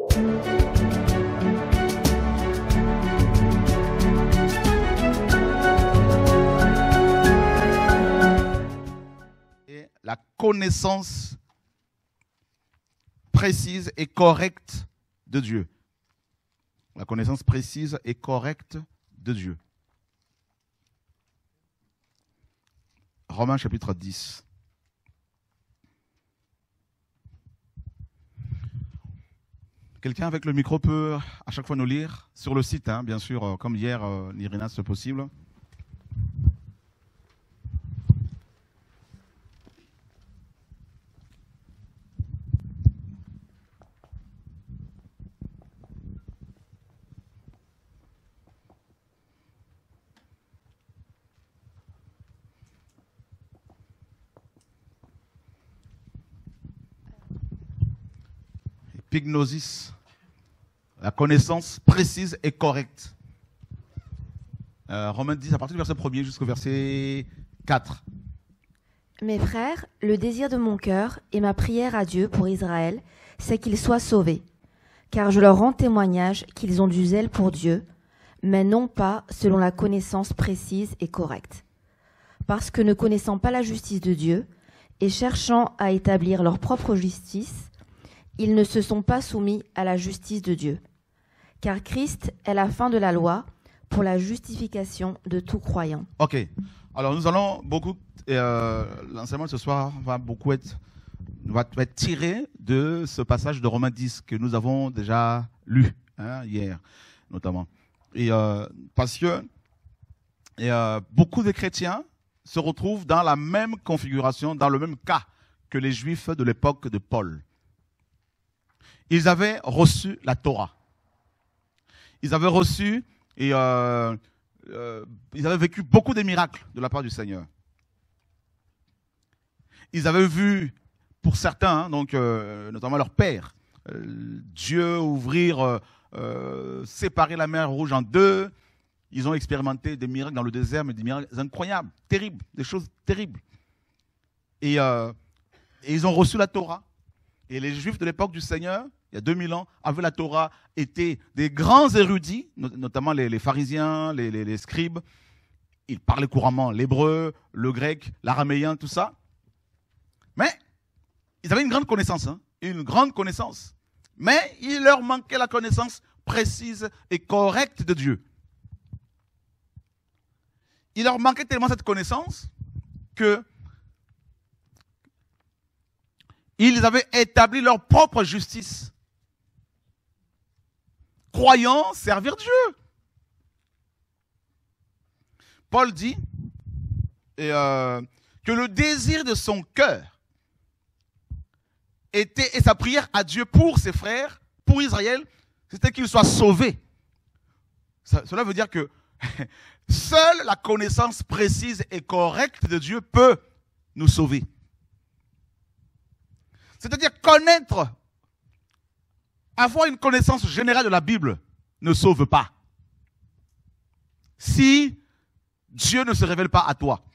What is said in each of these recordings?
Et la connaissance précise et correcte de Dieu. La connaissance précise et correcte de Dieu. Romains chapitre 10. Quelqu'un avec le micro peut à chaque fois nous lire sur le site, hein, bien sûr, comme hier, l'Irina, c'est possible. Epignosis, la connaissance précise et correcte. Romains 10, à partir du verset 1er jusqu'au verset 4. Mes frères, le désir de mon cœur et ma prière à Dieu pour Israël, c'est qu'ils soient sauvés. Car je leur rends témoignage qu'ils ont du zèle pour Dieu, mais non pas selon la connaissance précise et correcte. Parce que ne connaissant pas la justice de Dieu et cherchant à établir leur propre justice, ils ne se sont pas soumis à la justice de Dieu. Car Christ est la fin de la loi pour la justification de tout croyant. Ok. Alors nous allons beaucoup, l'enseignement de ce soir va être tiré de ce passage de Romains 10 que nous avons déjà lu, hein, hier notamment. Et parce que beaucoup de chrétiens se retrouvent dans la même configuration, dans le même cas que les Juifs de l'époque de Paul. Ils avaient reçu la Torah. Ils avaient reçu et ils avaient vécu beaucoup de miracles de la part du Seigneur. Ils avaient vu, pour certains, hein, donc notamment leur père, Dieu ouvrir, séparer la mer Rouge en deux. Ils ont expérimenté des miracles dans le désert, mais des miracles incroyables, terribles, des choses terribles. Et ils ont reçu la Torah. Et les Juifs de l'époque du Seigneur, il y a 2000 ans, avaient la Torah, étaient des grands érudits, notamment les pharisiens, les scribes. Ils parlaient couramment l'hébreu, le grec, l'araméen, tout ça. Mais ils avaient une grande connaissance, hein, une grande connaissance. Mais il leur manquait la connaissance précise et correcte de Dieu. Il leur manquait tellement cette connaissance que ils avaient établi leur propre justice, croyant servir Dieu. Paul dit que le désir de son cœur était, et sa prière à Dieu pour ses frères, pour Israël, c'était qu'ils soient sauvés. Cela veut dire que seule la connaissance précise et correcte de Dieu peut nous sauver. C'est-à-dire connaître, avoir une connaissance générale de la Bible ne sauve pas. Si Dieu ne se révèle pas à toi.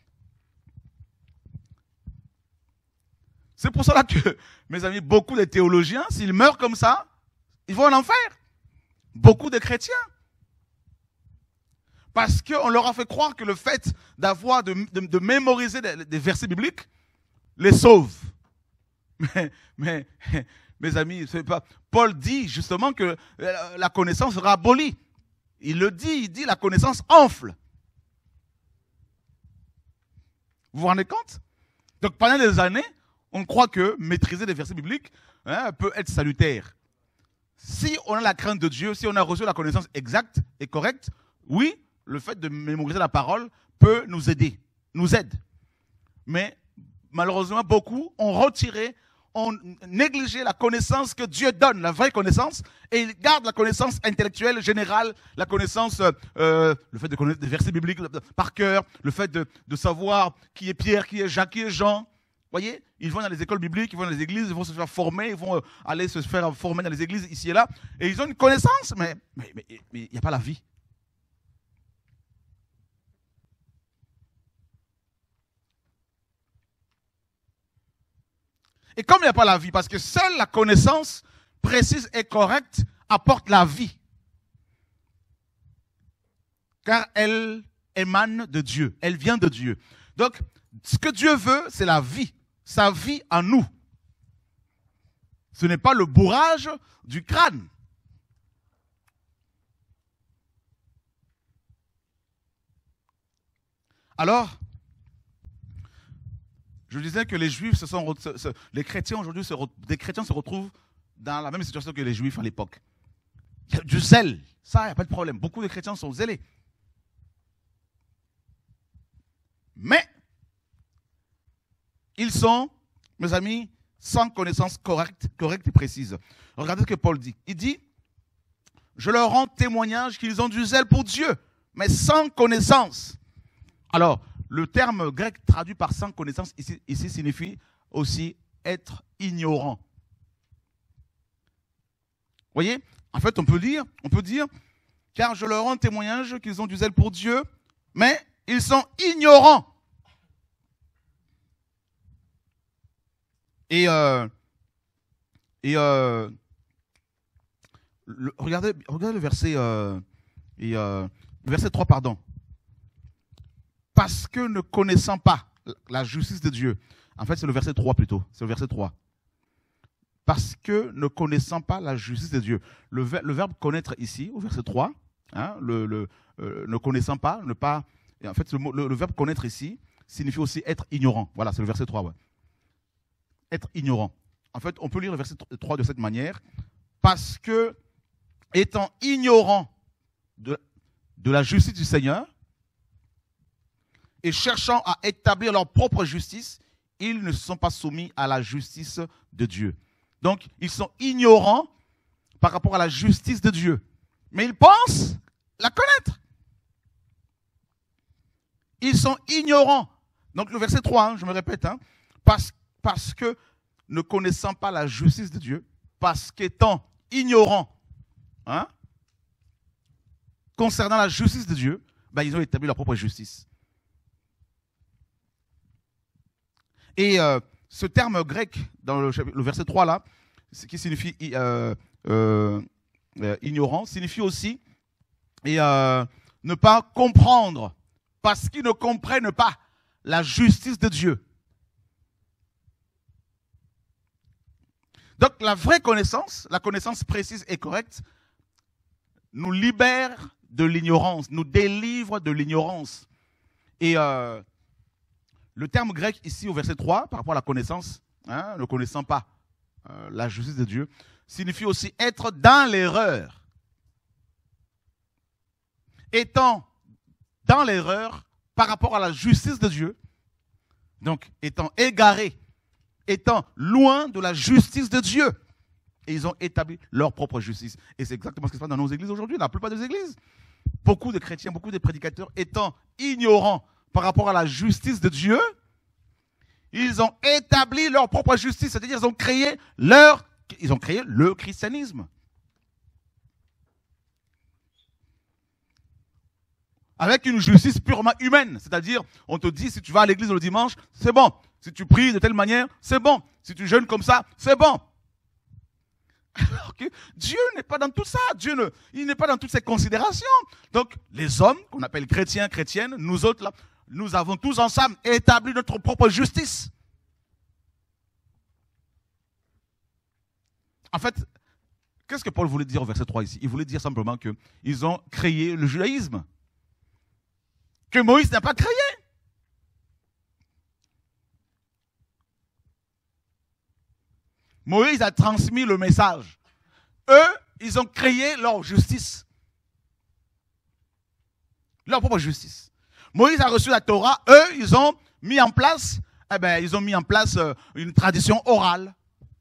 C'est pour cela que, mes amis, beaucoup de théologiens, s'ils meurent comme ça, ils vont en enfer. Beaucoup de chrétiens. Parce qu'on leur a fait croire que le fait de mémoriser des versets bibliques les sauve. Mais mes amis, c'est pas. Paul dit justement que la connaissance sera abolie. Il le dit, il dit la connaissance enfle. Vous vous rendez compte? Donc pendant des années, on croit que maîtriser des versets bibliques peut être salutaire. Si on a la crainte de Dieu, si on a reçu la connaissance exacte et correcte, oui, le fait de mémoriser la parole peut nous aider, nous aide. Mais malheureusement, beaucoup ont retiré, ont négligé la connaissance que Dieu donne, la vraie connaissance, et ils gardent la connaissance intellectuelle générale, la connaissance, le fait de connaître des versets bibliques par cœur, le fait de savoir qui est Pierre, qui est Jacques, qui est Jean. Vous voyez, ils vont dans les écoles bibliques, ils vont dans les églises, ils vont se faire former, ils vont aller se faire former dans les églises ici et là, et ils ont une connaissance, mais il n'y a pas la vie. Et comme il n'y a pas la vie, parce que seule la connaissance précise et correcte apporte la vie. Car elle émane de Dieu, elle vient de Dieu. Donc, ce que Dieu veut, c'est la vie, sa vie en nous. Ce n'est pas le bourrage du crâne. Alors, je disais que les Juifs, les chrétiens aujourd'hui, des chrétiens se retrouvent dans la même situation que les Juifs à l'époque. Il y a du zèle, ça, il n'y a pas de problème. Beaucoup de chrétiens sont zélés. Mais, ils sont, mes amis, sans connaissance correcte et précise. Regardez ce que Paul dit. Il dit, je leur rends témoignage qu'ils ont du zèle pour Dieu, mais sans connaissance. Alors, le terme grec traduit par sans connaissance ici signifie aussi être ignorant. Vous voyez, en fait, on peut dire, car je leur rends témoignage qu'ils ont du zèle pour Dieu, mais ils sont ignorants. Regardez le verset, le verset 3, pardon. Parce que ne connaissant pas la justice de Dieu, en fait c'est le verset 3 plutôt, c'est le verset 3. Parce que ne connaissant pas la justice de Dieu. Le verbe connaître ici, au verset 3, hein, ne connaissant pas, ne pas. Et en fait, le verbe connaître ici signifie aussi être ignorant. Voilà, c'est le verset 3. Ouais. Être ignorant. En fait, on peut lire le verset 3 de cette manière. Parce que, étant ignorant de la justice du Seigneur, et cherchant à établir leur propre justice, ils ne se sont pas soumis à la justice de Dieu. Donc, ils sont ignorants par rapport à la justice de Dieu. Mais ils pensent la connaître. Ils sont ignorants. Donc, le verset 3, hein, je me répète, hein, parce que ne connaissant pas la justice de Dieu, parce qu'étant ignorants hein, concernant la justice de Dieu, ben, ils ont établi leur propre justice. Et ce terme grec, dans le verset 3 là, qui signifie ignorant, signifie aussi ne pas comprendre, parce qu'ils ne comprennent pas la justice de Dieu. Donc la vraie connaissance, la connaissance précise et correcte, nous libère de l'ignorance, nous délivre de l'ignorance. Et le terme grec ici au verset 3, par rapport à la connaissance, hein, ne connaissant pas la justice de Dieu, signifie aussi être dans l'erreur. Étant dans l'erreur par rapport à la justice de Dieu, donc étant égaré, étant loin de la justice de Dieu. Et ils ont établi leur propre justice. Et c'est exactement ce qui se passe dans nos églises aujourd'hui, dans la plupart des églises. Beaucoup de chrétiens, beaucoup de prédicateurs étant ignorants par rapport à la justice de Dieu, ils ont établi leur propre justice, c'est-à-dire ils ont créé le christianisme. Avec une justice purement humaine, c'est-à-dire on te dit si tu vas à l'église le dimanche, c'est bon. Si tu pries de telle manière, c'est bon. Si tu jeûnes comme ça, c'est bon. Alors que Dieu n'est pas dans tout ça. Il n'est pas dans toutes ces considérations. Donc, les hommes, qu'on appelle chrétiens, chrétiennes, nous autres, là, nous avons tous ensemble établi notre propre justice. En fait, qu'est-ce que Paul voulait dire au verset 3 ici? Il voulait dire simplement qu'ils ont créé le judaïsme. Que Moïse n'a pas créé. Moïse a transmis le message. Eux, ils ont créé leur justice. Leur propre justice. Moïse a reçu la Torah. Eux, ils ont mis en place, une tradition orale.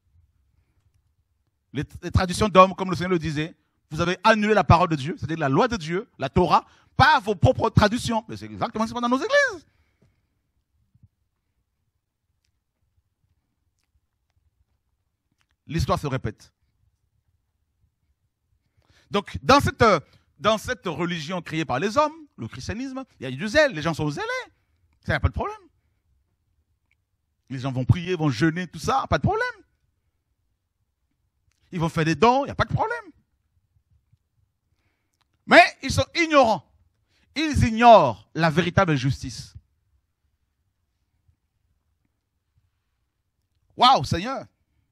Les traditions d'hommes, comme le Seigneur le disait. Vous avez annulé la parole de Dieu, c'est-à-dire la loi de Dieu, la Torah, pas vos propres traditions. Mais c'est exactement ce qui se passe dans nos églises. L'histoire se répète. Donc, dans cette religion créée par les hommes, le christianisme, il y a du zèle, les gens sont zélés. Ça, il n'y a pas de problème. Les gens vont prier, vont jeûner, tout ça, pas de problème. Ils vont faire des dons, il n'y a pas de problème. Mais ils sont ignorants. Ils ignorent la véritable justice. Waouh, Seigneur!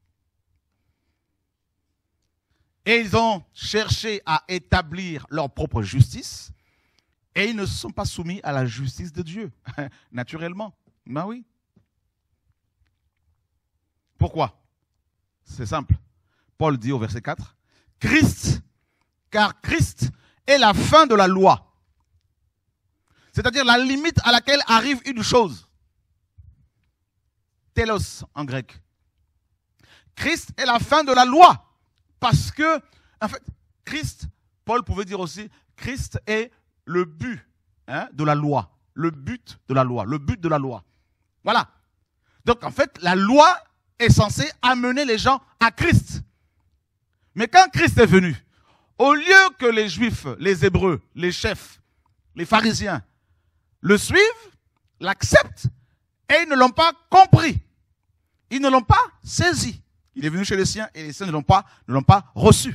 Et ils ont cherché à établir leur propre justice et ils ne sont pas soumis à la justice de Dieu, naturellement. Ben oui. Pourquoi? C'est simple. Paul dit au verset 4, car Christ est la fin de la loi. C'est-à-dire la limite à laquelle arrive une chose. Telos en grec. Christ est la fin de la loi. Parce que, en fait, Christ, Paul pouvait dire aussi, Christ est le but de la loi. Le but de la loi. Le but de la loi. Voilà. Donc, en fait, la loi est censée amener les gens à Christ. Mais quand Christ est venu, au lieu que les Juifs, les Hébreux, les chefs, les pharisiens le suivent, l'acceptent, et ils ne l'ont pas compris. Ils ne l'ont pas saisi. Il est venu chez les siens et les siens ne l'ont pas reçu.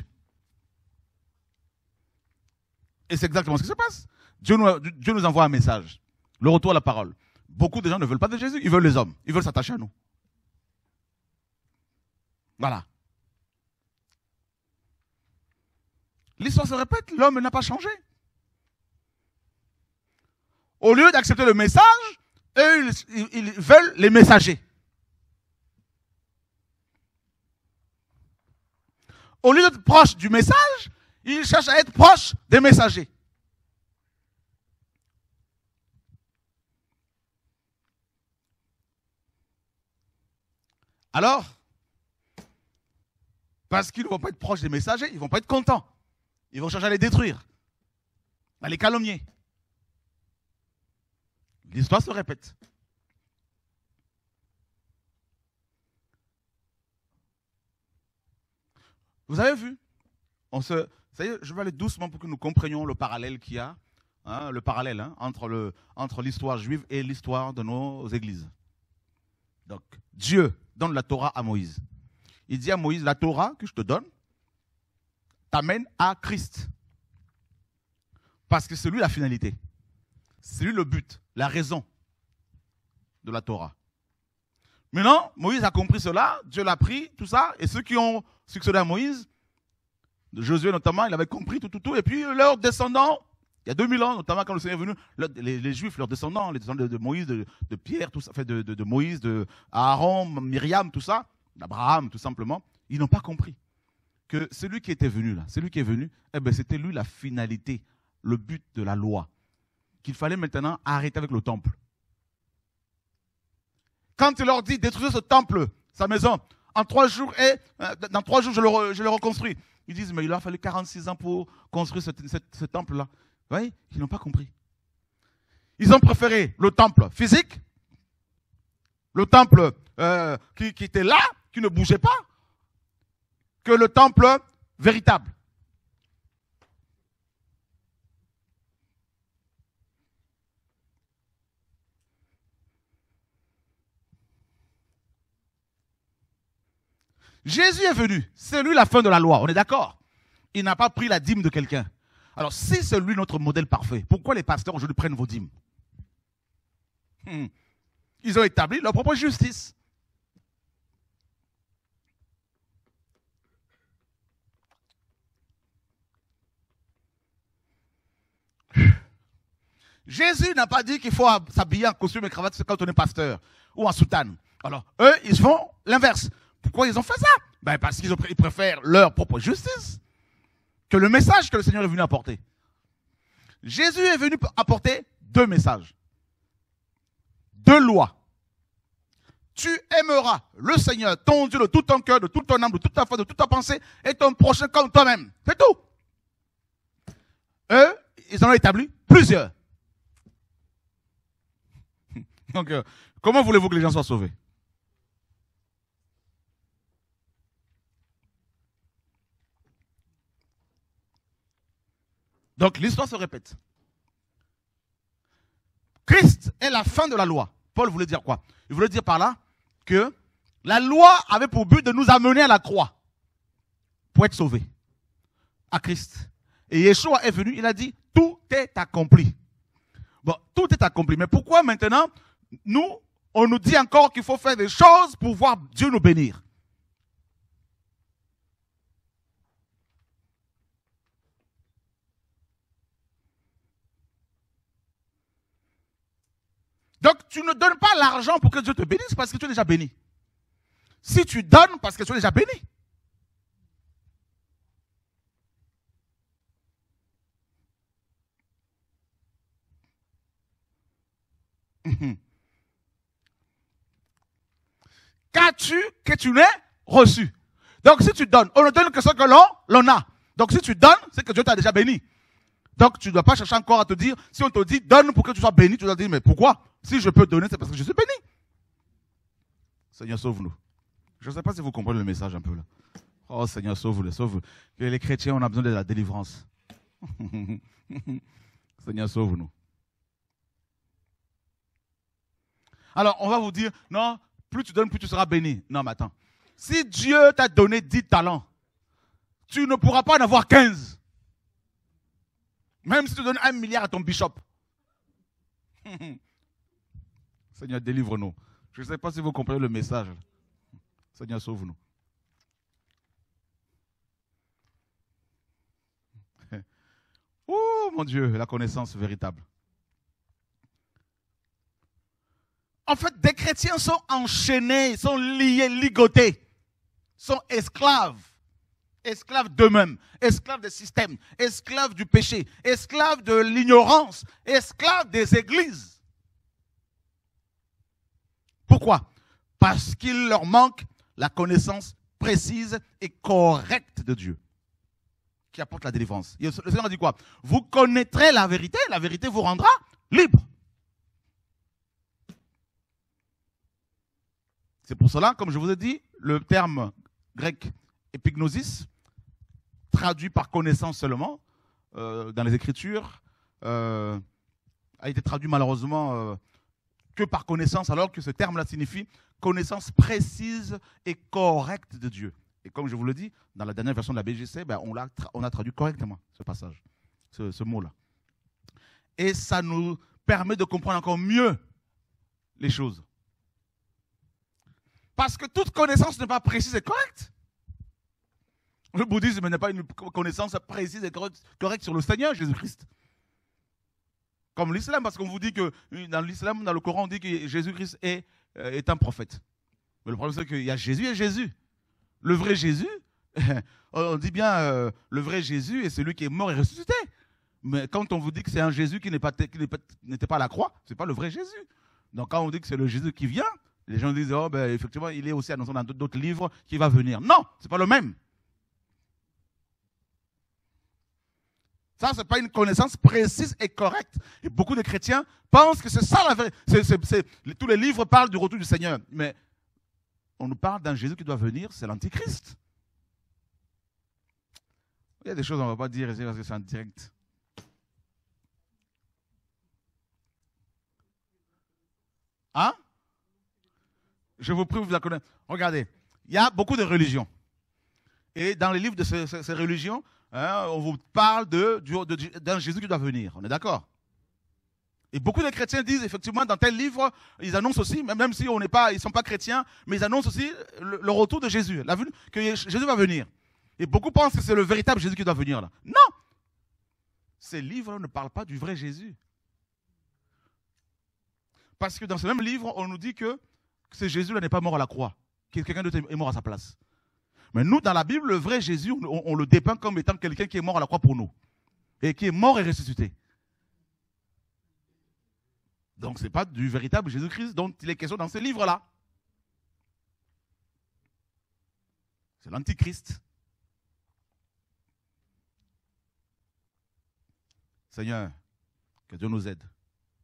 Et c'est exactement ce qui se passe. Dieu nous envoie un message. Le retour à la parole. Beaucoup de gens ne veulent pas de Jésus, ils veulent les hommes. Ils veulent s'attacher à nous. Voilà. L'histoire se répète, l'homme n'a pas changé. Au lieu d'accepter le message, eux, ils veulent les messagers. Au lieu d'être proche du message, ils cherchent à être proches des messagers. Alors, parce qu'ils ne vont pas être proches des messagers, ils ne vont pas être contents. Ils vont chercher à les détruire, à les calomnier. L'histoire se répète. Vous avez vu? Ça y est, je vais aller doucement pour que nous comprenions le parallèle qu'il y a, entre l'histoire juive et l'histoire de nos églises. Donc, Dieu donne la Torah à Moïse. Il dit à Moïse, la Torah que je te donne t'amène à Christ. Parce que c'est lui la finalité. C'est lui le but, la raison de la Torah. Maintenant, Moïse a compris cela, Dieu l'a pris, tout ça, et ceux qui ont succédé à Moïse, de Josué notamment, il avait compris tout, et puis leurs descendants, il y a 2000 ans, notamment quand le Seigneur est venu, les Juifs, leurs descendants, les descendants de Moïse, de Pierre, tout ça, de Moïse, de Aaron, Myriam, tout ça, d'Abraham, tout simplement, ils n'ont pas compris que celui qui était venu là, celui qui est venu, c'était lui la finalité, le but de la loi, qu'il fallait maintenant arrêter avec le temple. Quand il leur dit détruisez ce temple, sa maison, en 3 jours, dans 3 jours je le reconstruis. Ils disent mais il a fallu 46 ans pour construire ce temple-là. Vous voyez, ils n'ont pas compris. Ils ont préféré le temple physique, le temple qui était là, qui ne bougeait pas, que le temple véritable. Jésus est venu, c'est lui la fin de la loi, on est d'accord? Il n'a pas pris la dîme de quelqu'un. Alors si c'est lui notre modèle parfait, pourquoi les pasteurs aujourd'hui prennent vos dîmes? Ils ont établi leur propre justice. Jésus n'a pas dit qu'il faut s'habiller en costume et cravate quand on est pasteur ou en soutane. Alors eux, ils font l'inverse. Pourquoi ils ont fait ça? Parce qu'ils préfèrent leur propre justice que le message que le Seigneur est venu apporter. Jésus est venu apporter 2 messages. 2 lois. Tu aimeras le Seigneur, ton Dieu, de tout ton cœur, de toute ton âme, de toute ta foi, de toute ta pensée, et ton prochain comme toi-même. C'est tout. Eux, ils en ont établi plusieurs. Donc, comment voulez-vous que les gens soient sauvés? Donc l'histoire se répète. Christ est la fin de la loi. Paul voulait dire quoi? Il voulait dire par là que la loi avait pour but de nous amener à la croix. pour être sauvé à Christ. Et Yeshua est venu, il a dit, tout est accompli. Bon, tout est accompli. Mais pourquoi maintenant, nous, on nous dit encore qu'il faut faire des choses pour voir Dieu nous bénir? Donc, tu ne donnes pas l'argent pour que Dieu te bénisse parce que tu es déjà béni. Si tu donnes parce que tu es déjà béni. Qu'as-tu que tu n'aies reçu? Donc, si tu donnes, on ne donne que ce que l'on a. Donc, si tu donnes, c'est que Dieu t'a déjà béni. Donc, tu ne dois pas chercher encore à te dire, si on te dit, donne pour que tu sois béni, tu dois dire, mais pourquoi? Si je peux donner, c'est parce que je suis béni. Seigneur, sauve-nous. Je ne sais pas si vous comprenez le message un peu là. Oh Seigneur, sauve-le, sauve-le. Les chrétiens, on a besoin de la délivrance. Seigneur, sauve-nous. Alors, on va vous dire, non, plus tu donnes, plus tu seras béni. Non, mais attends. Si Dieu t'a donné 10 talents, tu ne pourras pas en avoir 15. Même si tu donnes 1 milliard à ton bishop. Seigneur, délivre-nous. Je ne sais pas si vous comprenez le message. Seigneur, sauve-nous. Oh mon Dieu, la connaissance véritable. En fait, des chrétiens sont enchaînés, sont liés, ligotés, sont esclaves. Esclaves d'eux-mêmes, esclaves des systèmes, esclaves du péché, esclaves de l'ignorance, esclaves des églises. Pourquoi? Parce qu'il leur manque la connaissance précise et correcte de Dieu, qui apporte la délivrance. Le Seigneur a dit quoi? Vous connaîtrez la vérité vous rendra libre. C'est pour cela, comme je vous ai dit, le terme grec épignosis, traduit par connaissance seulement, dans les Écritures, a été traduit malheureusement que par connaissance, alors que ce terme-là signifie connaissance précise et correcte de Dieu. Et comme je vous le dis, dans la dernière version de la BGC, ben, on a traduit correctement ce passage, ce mot-là. Et ça nous permet de comprendre encore mieux les choses. Parce que toute connaissance n'est pas précise et correcte. Le bouddhisme n'est pas une connaissance précise et correcte sur le Seigneur Jésus-Christ. Comme l'islam, parce qu'on vous dit que dans l'islam, dans le Coran, on dit que Jésus-Christ est un prophète. Mais le problème, c'est qu'il y a Jésus et Jésus. Le vrai Jésus, on dit bien le vrai Jésus est celui qui est mort et ressuscité. Mais quand on vous dit que c'est un Jésus qui n'était pas à la croix, ce n'est pas le vrai Jésus. Donc quand on dit que c'est le Jésus qui vient, les gens disent, oh, ben, effectivement, il est aussi annoncé dans d'autres livres qui va venir. Non, ce n'est pas le même. Ça, ce n'est pas une connaissance précise et correcte. Et beaucoup de chrétiens pensent que c'est ça la vérité. Tous les livres parlent du retour du Seigneur. Mais on nous parle d'un Jésus qui doit venir, c'est l'Antichrist. Il y a des choses qu'on ne va pas dire ici parce que c'est en direct. Hein? Je vous prie, vous la connaissez. Regardez, il y a beaucoup de religions. Et dans les livres de ces religions, hein, on vous parle d'un Jésus qui doit venir. On est d'accord? Et beaucoup de chrétiens disent, effectivement, dans tel livre, ils annoncent aussi, même si ils ne sont pas chrétiens, mais ils annoncent aussi le retour de Jésus, que Jésus va venir. Et beaucoup pensent que c'est le véritable Jésus qui doit venir là. Non! Ces livres ne parlent pas du vrai Jésus. Parce que dans ce même livre, on nous dit que ce Jésus-là n'est pas mort à la croix, que quelqu'un d'autre est mort à sa place. Mais nous, dans la Bible, le vrai Jésus, on le dépeint comme étant quelqu'un qui est mort à la croix pour nous. Et qui est mort et ressuscité. Donc, ce n'est pas du véritable Jésus-Christ dont il est question dans ce livre-là. C'est l'Antichrist. Seigneur, que Dieu nous aide.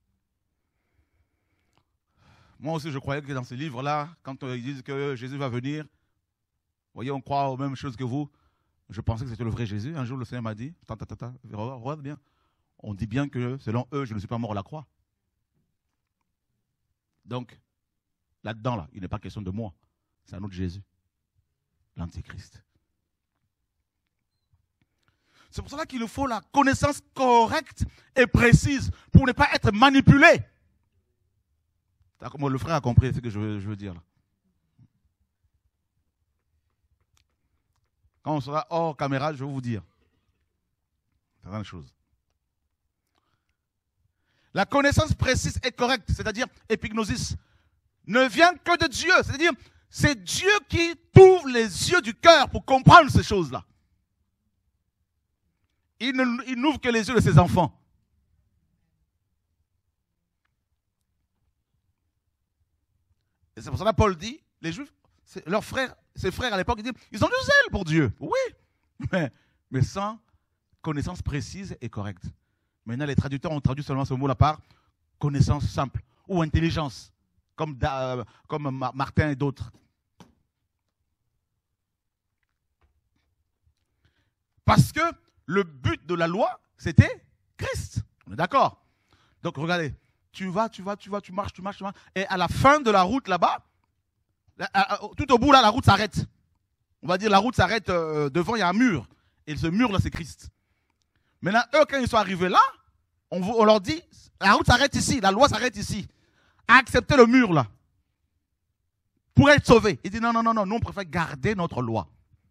Moi aussi, je croyais que dans ce livre-là, quand ils disent que Jésus va venir, vous voyez, on croit aux mêmes choses que vous. Je pensais que c'était le vrai Jésus. Un jour, le Seigneur m'a dit, regarde bien. On dit bien que, selon eux, je ne suis pas mort à la croix. Donc, là-dedans, là, il n'est pas question de moi. C'est un autre Jésus. L'Antichrist. C'est pour cela qu'il nous faut la connaissance correcte et précise pour ne pas être manipulé. Le frère a compris ce que je veux dire là. Quand on sera hors caméra, je vais vous dire. C'est la même chose. La connaissance précise et correcte, c'est-à-dire épignosis, ne vient que de Dieu. C'est-à-dire, c'est Dieu qui t'ouvre les yeux du cœur pour comprendre ces choses-là. Il n'ouvre que les yeux de ses enfants. Et c'est pour ça que Paul dit, les Juifs, leurs frères, ses frères à l'époque, ils ont du zèle pour Dieu. Oui, mais sans connaissance précise et correcte. Maintenant, les traducteurs ont traduit seulement ce mot-là par connaissance simple ou intelligence, comme Martin et d'autres. Parce que le but de la loi, c'était Christ. On est d'accord? Donc, regardez, tu marches. Et à la fin de la route là-bas, tout au bout là, la route s'arrête. On va dire la route s'arrête devant, il y a un mur. Et ce mur-là, c'est Christ. Maintenant, eux, quand ils sont arrivés là, on leur dit, la route s'arrête ici, la loi s'arrête ici. Acceptez le mur là. Pour être sauvés. Ils disent non, nous on préfère garder notre loi.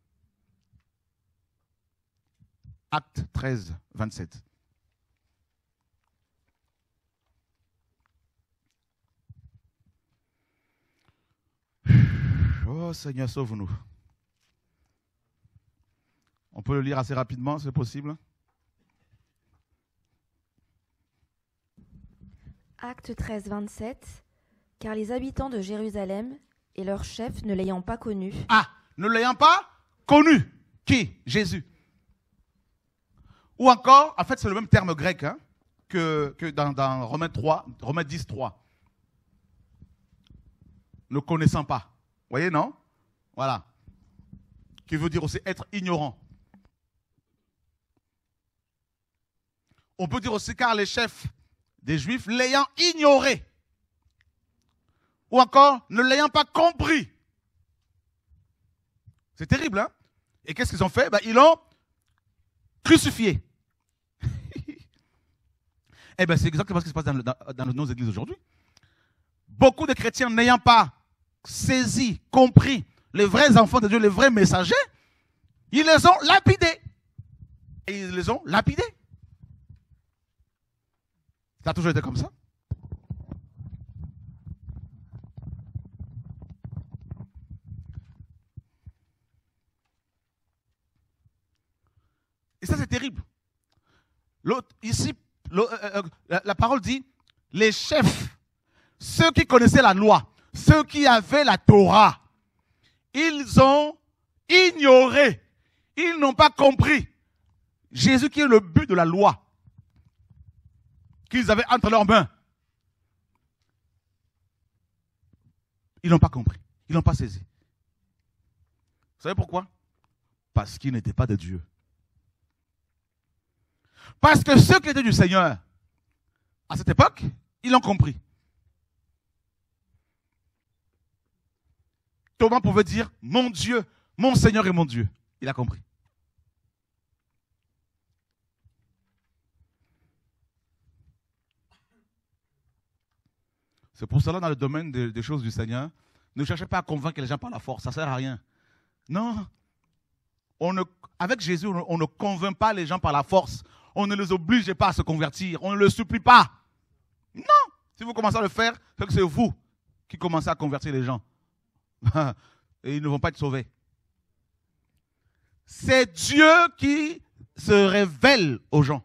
Acte 13, 27. Oh Seigneur, sauve-nous. On peut le lire assez rapidement, c'est possible? Acte 13, 27. Car les habitants de Jérusalem et leurs chefs ne l'ayant pas connu. Ah, ne l'ayant pas connu. Qui? Jésus. Ou encore, en fait, c'est le même terme grec hein, que dans Romains 10, 3. Ne connaissant pas. Vous voyez, non? Voilà. Qui veut dire aussi être ignorant. On peut dire aussi car les chefs des Juifs l'ayant ignoré. Ou encore, ne l'ayant pas compris. C'est terrible, hein? Et qu'est-ce qu'ils ont fait? Ils l'ont crucifié. Eh bien, c'est exactement ce qui se passe dans nos églises aujourd'hui. Beaucoup de chrétiens n'ayant pas saisi, compris les vrais enfants de Dieu, les vrais messagers, ils les ont lapidés. Et ils les ont lapidés. Ça a toujours été comme ça. Et ça, c'est terrible. Ici, la parole dit, les chefs, ceux qui connaissaient la loi, ceux qui avaient la Torah, ils ont ignoré, ils n'ont pas compris Jésus qui est le but de la loi qu'ils avaient entre leurs mains. Ils n'ont pas compris, ils n'ont pas saisi. Vous savez pourquoi? Parce qu'ils n'étaient pas de Dieu. Parce que ceux qui étaient du Seigneur, à cette époque, ils l'ont compris. Thomas pouvait dire, mon Dieu, mon Seigneur et mon Dieu. Il a compris. C'est pour cela, dans le domaine des choses du Seigneur, ne cherchez pas à convaincre les gens par la force, ça ne sert à rien. Non. Avec Jésus, on ne convainc pas les gens par la force. On ne les oblige pas à se convertir. On ne les supplie pas. Non. Si vous commencez à le faire, c'est que c'est vous qui commencez à convertir les gens. Et ils ne vont pas être sauvés. C'est Dieu qui se révèle aux gens.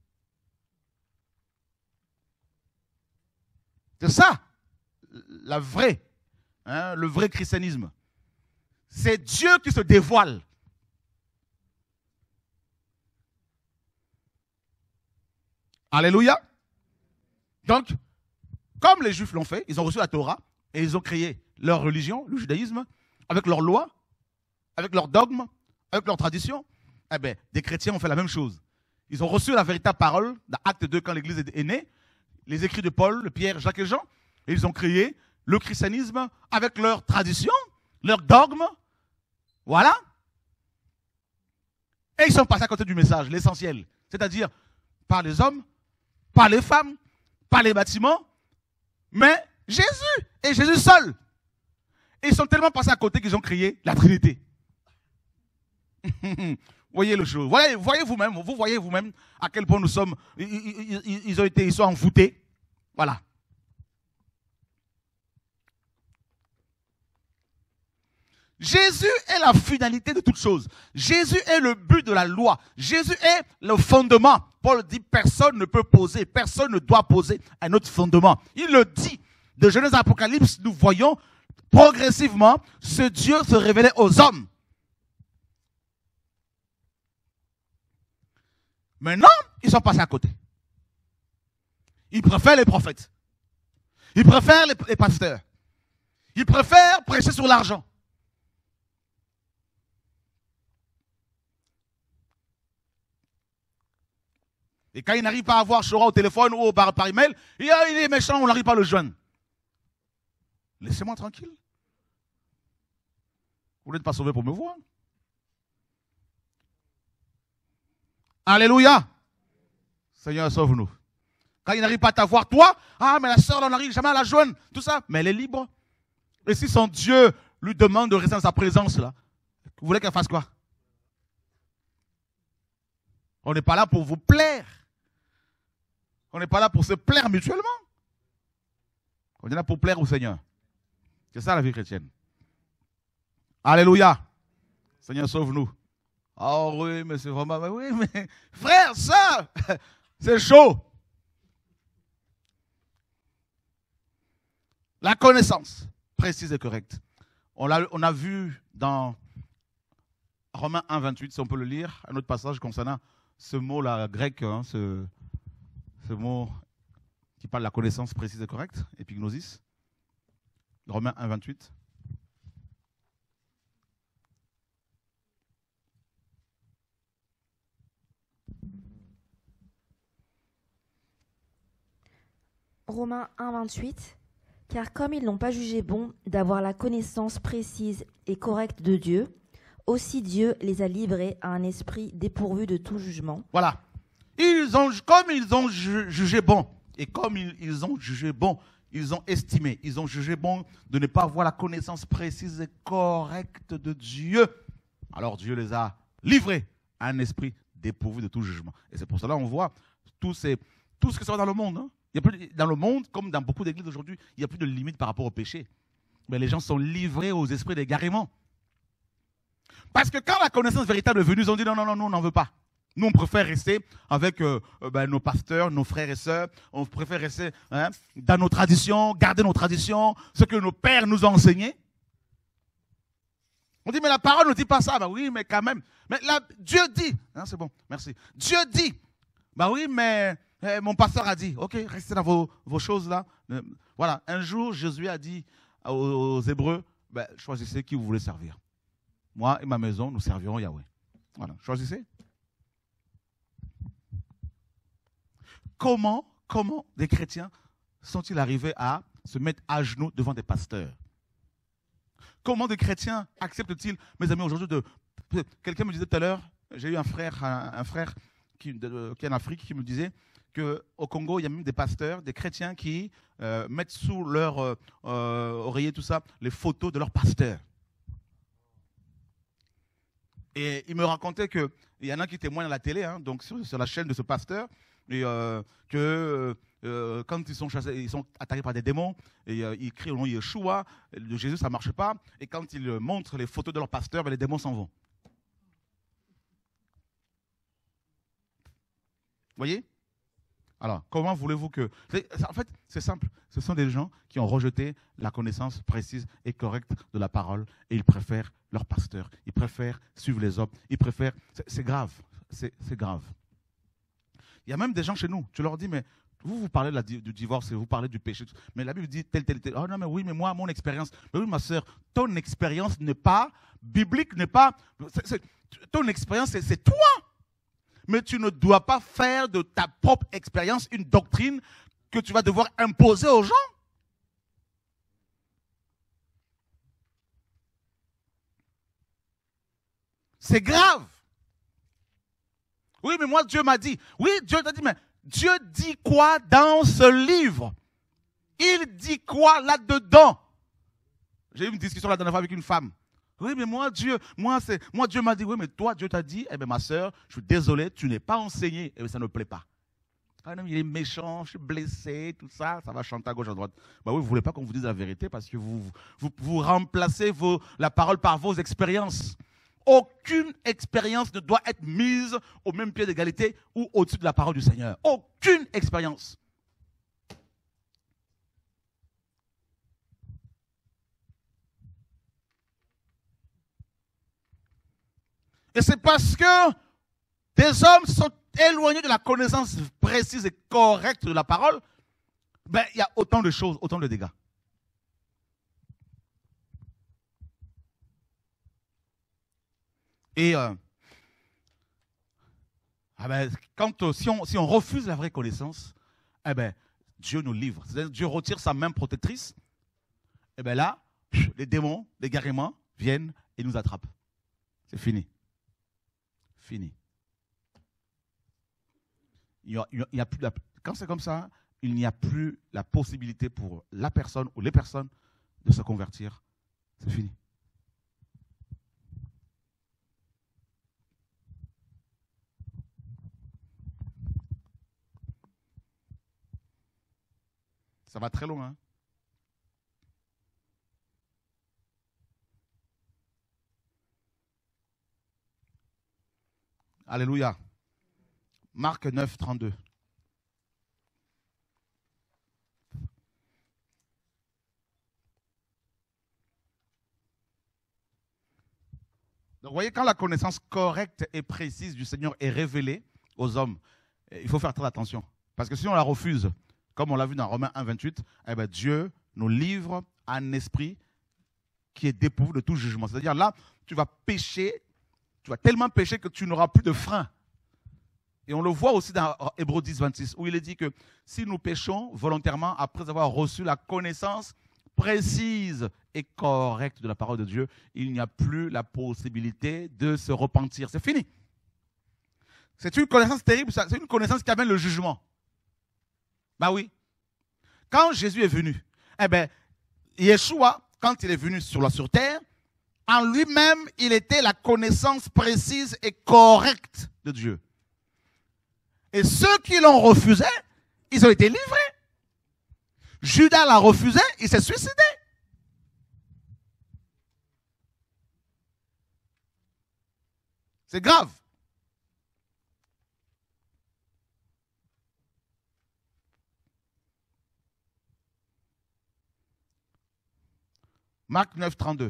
C'est ça, le vrai christianisme. C'est Dieu qui se dévoile. Alléluia. Donc, comme les Juifs l'ont fait, ils ont reçu la Torah et ils ont créé leur religion, le judaïsme, avec leurs lois, avec leurs dogmes, avec leurs traditions. Eh bien, des chrétiens ont fait la même chose. Ils ont reçu la véritable parole, dans Acte 2, quand l'Église est née, les écrits de Paul, de Pierre, Jacques et Jean, et ils ont créé le christianisme avec leurs traditions, leurs dogmes. Voilà. Et ils sont passés à côté du message, l'essentiel. C'est-à-dire, par les hommes, par les femmes, par les bâtiments, mais Jésus, et Jésus seul. Et ils sont tellement passés à côté qu'ils ont crié la Trinité. Voyez le show. Voyez vous-même, vous voyez vous-même à quel point nous sommes, ils sont envoûtés. Voilà. Jésus est la finalité de toute chose. Jésus est le but de la loi. Jésus est le fondement. Paul dit, personne ne peut poser, personne ne doit poser un autre fondement. Il le dit. De Genèse à Apocalypse, nous voyons progressivement ce Dieu se révéler aux hommes. Maintenant, ils sont passés à côté. Ils préfèrent les prophètes. Ils préfèrent les pasteurs. Ils préfèrent prêcher sur l'argent. Et quand il n'arrive pas à avoir Chora au téléphone ou par email, il est méchant, on n'arrive pas à le joindre. Laissez-moi tranquille. Vous n'êtes pas sauvé pour me voir. Alléluia. Seigneur, sauve-nous. Quand il n'arrive pas à t'avoir, toi, ah, mais la sœur, on n'arrive jamais à la joindre. Tout ça, mais elle est libre. Et si son Dieu lui demande de rester dans sa présence, là, vous voulez qu'elle fasse quoi? On n'est pas là pour vous plaire. On n'est pas là pour se plaire mutuellement. On est là pour plaire au Seigneur. C'est ça la vie chrétienne. Alléluia. Seigneur, sauve-nous. Oh oui, mais c'est vraiment... Oui, mais frère, ça, c'est chaud. La connaissance précise et correcte. On a vu dans Romains 1, 28, si on peut le lire, un autre passage concernant ce mot-là grec, hein, ce mot qui parle de la connaissance précise et correcte, épignosis. Romains 1, 28. Romains 1, 28. Car comme ils n'ont pas jugé bon d'avoir la connaissance précise et correcte de Dieu, aussi Dieu les a livrés à un esprit dépourvu de tout jugement. Voilà. Comme ils ont jugé bon, et comme ils ont jugé bon, ils ont estimé, ils ont jugé bon de ne pas avoir la connaissance précise et correcte de Dieu. Alors Dieu les a livrés à un esprit dépourvu de tout jugement. Et c'est pour cela qu'on voit tout ce que ça va dans le monde. Hein. Il y a plus, dans le monde, comme dans beaucoup d'églises aujourd'hui, il n'y a plus de limite par rapport au péché. Mais les gens sont livrés aux esprits d'égarement. Parce que quand la connaissance véritable est venue, ils ont dit non, nous on n'en veut pas. Nous on préfère rester avec nos pasteurs, nos frères et sœurs. On préfère rester dans nos traditions, garder nos traditions, ce que nos pères nous ont enseigné. On dit mais la parole ne dit pas ça. Bah oui, mais quand même. Mais là, Dieu dit. Hein, c'est bon, merci. Dieu dit. Bah oui, mais mon pasteur a dit. Ok, restez dans vos choses là. Voilà. Un jour, Jésus a dit aux Hébreux, bah, choisissez qui vous voulez servir. Moi et ma maison, nous servirons Yahweh. Voilà, choisissez. Comment des chrétiens sont-ils arrivés à se mettre à genoux devant des pasteurs? Comment des chrétiens acceptent-ils, mes amis, aujourd'hui, quelqu'un me disait tout à l'heure, j'ai eu un frère qui est en Afrique qui me disait qu'au Congo, il y a même des pasteurs, des chrétiens qui mettent sous leur oreiller, tout ça, les photos de leurs pasteurs. Et il me racontait qu'il y en a qui témoignent à la télé, hein, donc sur la chaîne de ce pasteur, et quand ils sont chassés, ils sont attaqués par des démons, et ils crient au nom de Yeshua, de Jésus, ça ne marche pas, et quand ils montrent les photos de leur pasteur, ben, les démons s'en vont. Vous voyez? Alors, comment voulez-vous que... En fait, c'est simple. Ce sont des gens qui ont rejeté la connaissance précise et correcte de la parole et ils préfèrent leur pasteur. Ils préfèrent suivre les hommes. Ils préfèrent... C'est grave. C'est grave. Il y a même des gens chez nous. Tu leur dis, mais vous parlez du divorce et vous parlez du péché. Mais la Bible dit tel. Oh non, mais oui, mais moi, mon expérience... Mais oui, ma soeur, ton expérience n'est pas biblique, n'est pas... Ton expérience, c'est toi. Mais tu ne dois pas faire de ta propre expérience une doctrine que tu vas devoir imposer aux gens. C'est grave. Oui, mais moi, Dieu m'a dit. Oui, Dieu t'a dit, mais Dieu dit quoi dans ce livre? Il dit quoi là-dedans? J'ai eu une discussion la dernière fois avec une femme. Oui, mais Dieu m'a dit. Oui, mais toi, Dieu t'a dit. Eh bien, ma soeur, je suis désolé, tu n'es pas enseigné. Eh bien, ça ne me plaît pas. Ah non, il est méchant, je suis blessé, tout ça, ça va chanter à gauche, à droite. Bah oui, vous ne voulez pas qu'on vous dise la vérité parce que vous remplacez la parole par vos expériences. Aucune expérience ne doit être mise au même pied d'égalité ou au-dessus de la parole du Seigneur. Aucune expérience. Et c'est parce que des hommes sont éloignés de la connaissance précise et correcte de la parole, ben, il y a autant de choses, autant de dégâts. Et si on refuse la vraie connaissance, eh ben, Dieu nous livre. C'est-à-dire Dieu retire sa main protectrice, et bien là, les démons, les guerriers viennent et nous attrapent. C'est fini. Fini. Quand c'est comme ça, il n'y a plus la possibilité pour la personne ou les personnes de se convertir. C'est fini. Ça va très loin. Hein? Alléluia. Marc 9, 32. Donc, vous voyez, quand la connaissance correcte et précise du Seigneur est révélée aux hommes, il faut faire très attention. Parce que si on la refuse, comme on l'a vu dans Romains 1, 28, eh bien, Dieu nous livre un esprit qui est dépourvu de tout jugement. C'est-à-dire là, tu vas pécher, tu vas tellement pécher que tu n'auras plus de frein. Et on le voit aussi dans Hébreux 10, 26, où il est dit que si nous péchons volontairement après avoir reçu la connaissance précise et correcte de la parole de Dieu, il n'y a plus la possibilité de se repentir. C'est fini. C'est une connaissance terrible, c'est une connaissance qui amène le jugement. Ben oui. Quand Jésus est venu, eh bien, Yeshua, quand il est venu sur terre, en lui-même, il était la connaissance précise et correcte de Dieu. Et ceux qui l'ont refusé, ils ont été livrés. Judas l'a refusé, il s'est suicidé. C'est grave. Marc 9, 32.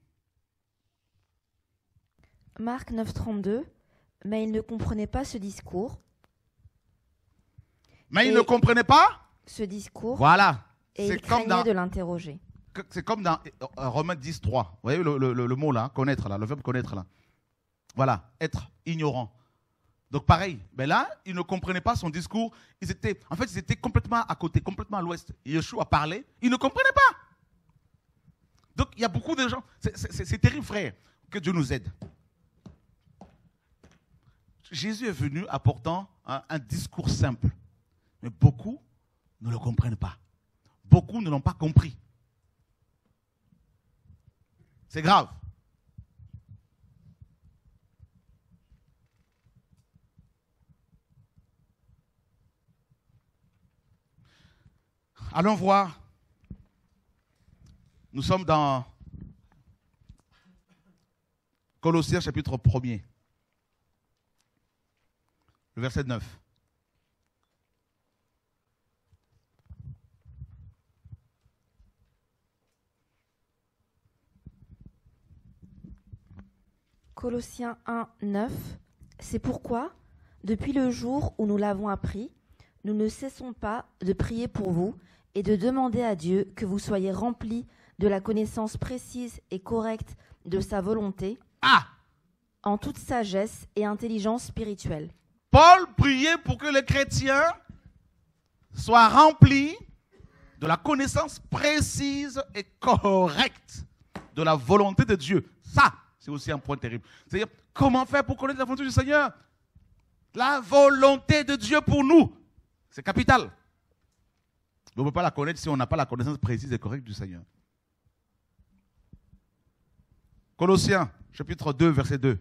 Marc 9, 32. Mais il ne comprenait pas ce discours. Mais il ne comprenait pas ce discours. Voilà. Et il craignait de l'interroger. C'est comme dans Romains 10, 3. Vous voyez le mot là, connaître là, le verbe connaître là. Voilà, être ignorant. Donc pareil, mais là, ils ne comprenaient pas son discours. Ils étaient complètement à côté, complètement à l'ouest. Yeshua parlait, ils ne comprenaient pas. Donc il y a beaucoup de gens, c'est terrible frère, que Dieu nous aide. Jésus est venu apportant un discours simple. Mais beaucoup ne le comprennent pas. Beaucoup ne l'ont pas compris. C'est grave. Allons voir. Nous sommes dans Colossiens chapitre 1er. Le verset 9. Colossiens 1, 9. C'est pourquoi, depuis le jour où nous l'avons appris, nous ne cessons pas de prier pour vous et de demander à Dieu que vous soyez remplis de la connaissance précise et correcte de sa volonté, en toute sagesse et intelligence spirituelle. Paul priait pour que les chrétiens soient remplis de la connaissance précise et correcte de la volonté de Dieu. Ça, c'est aussi un point terrible. C'est-à-dire, comment faire pour connaître la volonté du Seigneur? La volonté de Dieu pour nous, c'est capital. On ne peut pas la connaître si on n'a pas la connaissance précise et correcte du Seigneur. Colossiens, chapitre 2, verset 2.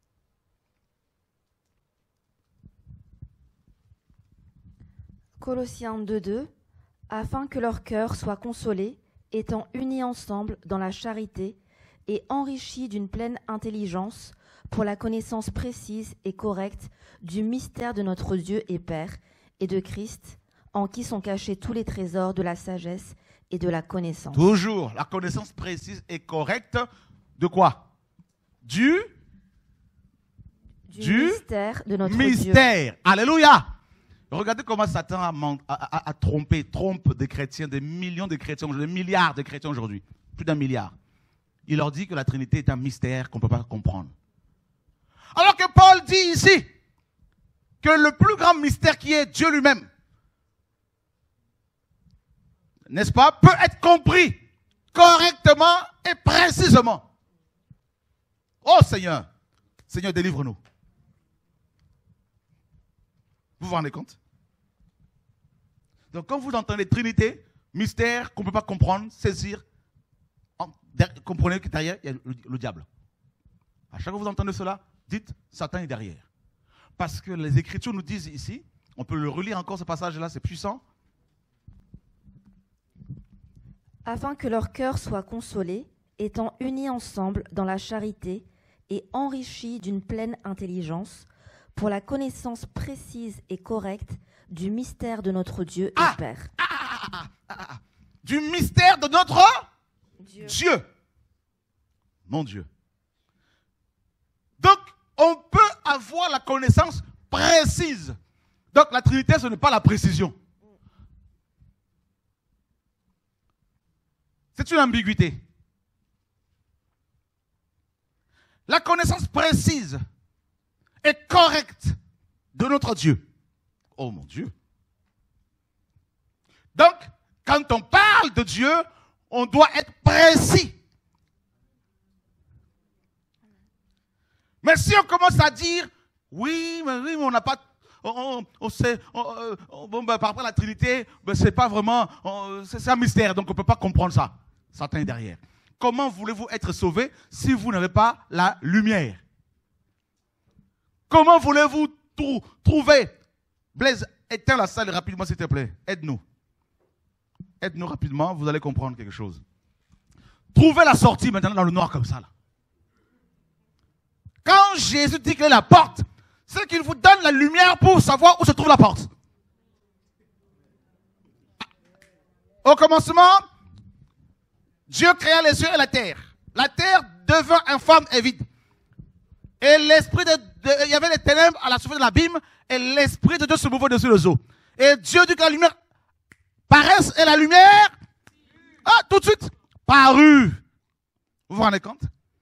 Colossiens 2:2, afin que leur cœur soit consolé, étant unis ensemble dans la charité et enrichis d'une pleine intelligence pour la connaissance précise et correcte du mystère de notre Dieu et Père et de Christ, en qui sont cachés tous les trésors de la sagesse et de la connaissance. Toujours la connaissance précise et correcte de quoi? Du mystère de notre Dieu. Mystère. Alléluia. Regardez comment Satan a trompe des chrétiens, des millions de chrétiens, des milliards de chrétiens aujourd'hui. Plus d'un milliard. Il leur dit que la Trinité est un mystère qu'on ne peut pas comprendre. Alors que Paul dit ici que le plus grand mystère qui est Dieu lui-même, n'est-ce pas, peut être compris correctement et précisément. Oh Seigneur, Seigneur, délivre-nous. Vous vous rendez compte? Donc quand vous entendez Trinité, mystère qu'on ne peut pas comprendre, saisir, comprenez que derrière, il y a le diable. À chaque fois que vous entendez cela, dites, Satan est derrière. Parce que les Écritures nous disent ici, on peut le relire encore ce passage-là, c'est puissant. Afin que leur cœur soit consolé, étant unis ensemble dans la charité et enrichis d'une pleine intelligence, pour la connaissance précise et correcte du mystère de notre Dieu et Père. Du mystère de notre Dieu. Mon Dieu. Donc, on peut avoir la connaissance précise. Donc, la Trinité, ce n'est pas la précision. C'est une ambiguïté. La connaissance précise et correcte de notre Dieu. Oh mon Dieu. Donc, quand on parle de Dieu, on doit être précis. Mais si on commence à dire, oui, mais on n'a pas, on sait, bon, ben, par rapport à la Trinité, ben, c'est pas vraiment, c'est un mystère, donc on ne peut pas comprendre ça. Satan est derrière. Comment voulez-vous être sauvé si vous n'avez pas la lumière? Comment voulez-vous trouver? Blaise, éteins la salle rapidement, s'il te plaît. Aide-nous. Aide-nous rapidement, vous allez comprendre quelque chose. Trouvez la sortie maintenant dans le noir comme ça. Là. Quand Jésus dit qu'il est la porte, c'est qu'il vous donne la lumière pour savoir où se trouve la porte. Au commencement, Dieu créa les cieux et la terre. La terre devint informe et vide. Et l'esprit il y avait les ténèbres à la surface de l'abîme, et l'esprit de Dieu se mouvait dessus les eaux. Et Dieu dit que la lumière paraisse, et la lumière, tout de suite, parut. Vous vous rendez compte?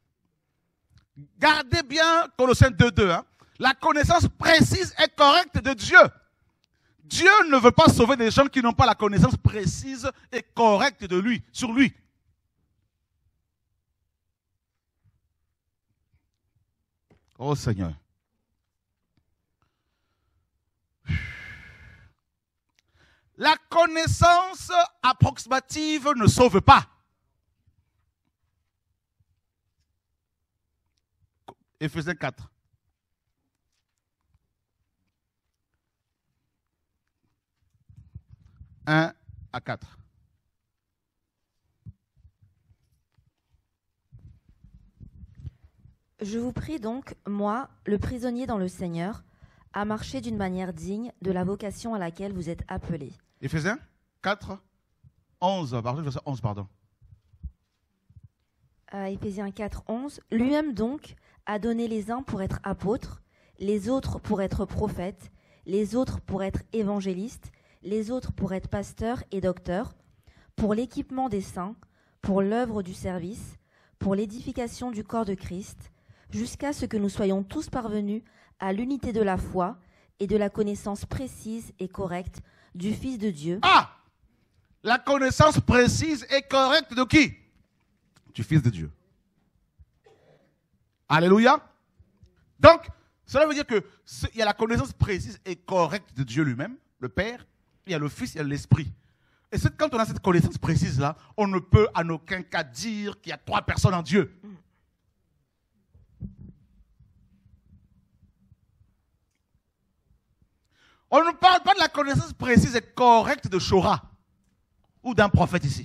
Gardez bien Colossiens 2:2. Hein. La connaissance précise et correcte de Dieu. Dieu ne veut pas sauver des gens qui n'ont pas la connaissance précise et correcte de lui, sur lui. Oh Seigneur. La connaissance approximative ne sauve pas. Éphésiens 4. « 1 à 4. Je vous prie donc, moi, le prisonnier dans le Seigneur, à marcher d'une manière digne de la vocation à laquelle vous êtes appelés. Éphésiens 4, 11, verset 11, pardon. Éphésiens 4, 11. Lui-même donc a donné les uns pour être apôtres, les autres pour être prophètes, les autres pour être évangélistes, les autres pour être pasteurs et docteurs, pour l'équipement des saints, pour l'œuvre du service, pour l'édification du corps de Christ, jusqu'à ce que nous soyons tous parvenus à l'unité de la foi et de la connaissance précise et correcte du Fils de Dieu. Ah! La connaissance précise et correcte de qui? Du Fils de Dieu. Alléluia. Donc, Cela veut dire qu'il y a la connaissance précise et correcte de Dieu lui-même, le Père, il y a le Fils, il y a l'Esprit. Et quand on a cette connaissance précise-là, on ne peut en aucun cas dire qu'il y a 3 personnes en Dieu. On ne parle pas de la connaissance précise et correcte de Shora ou d'un prophète ici.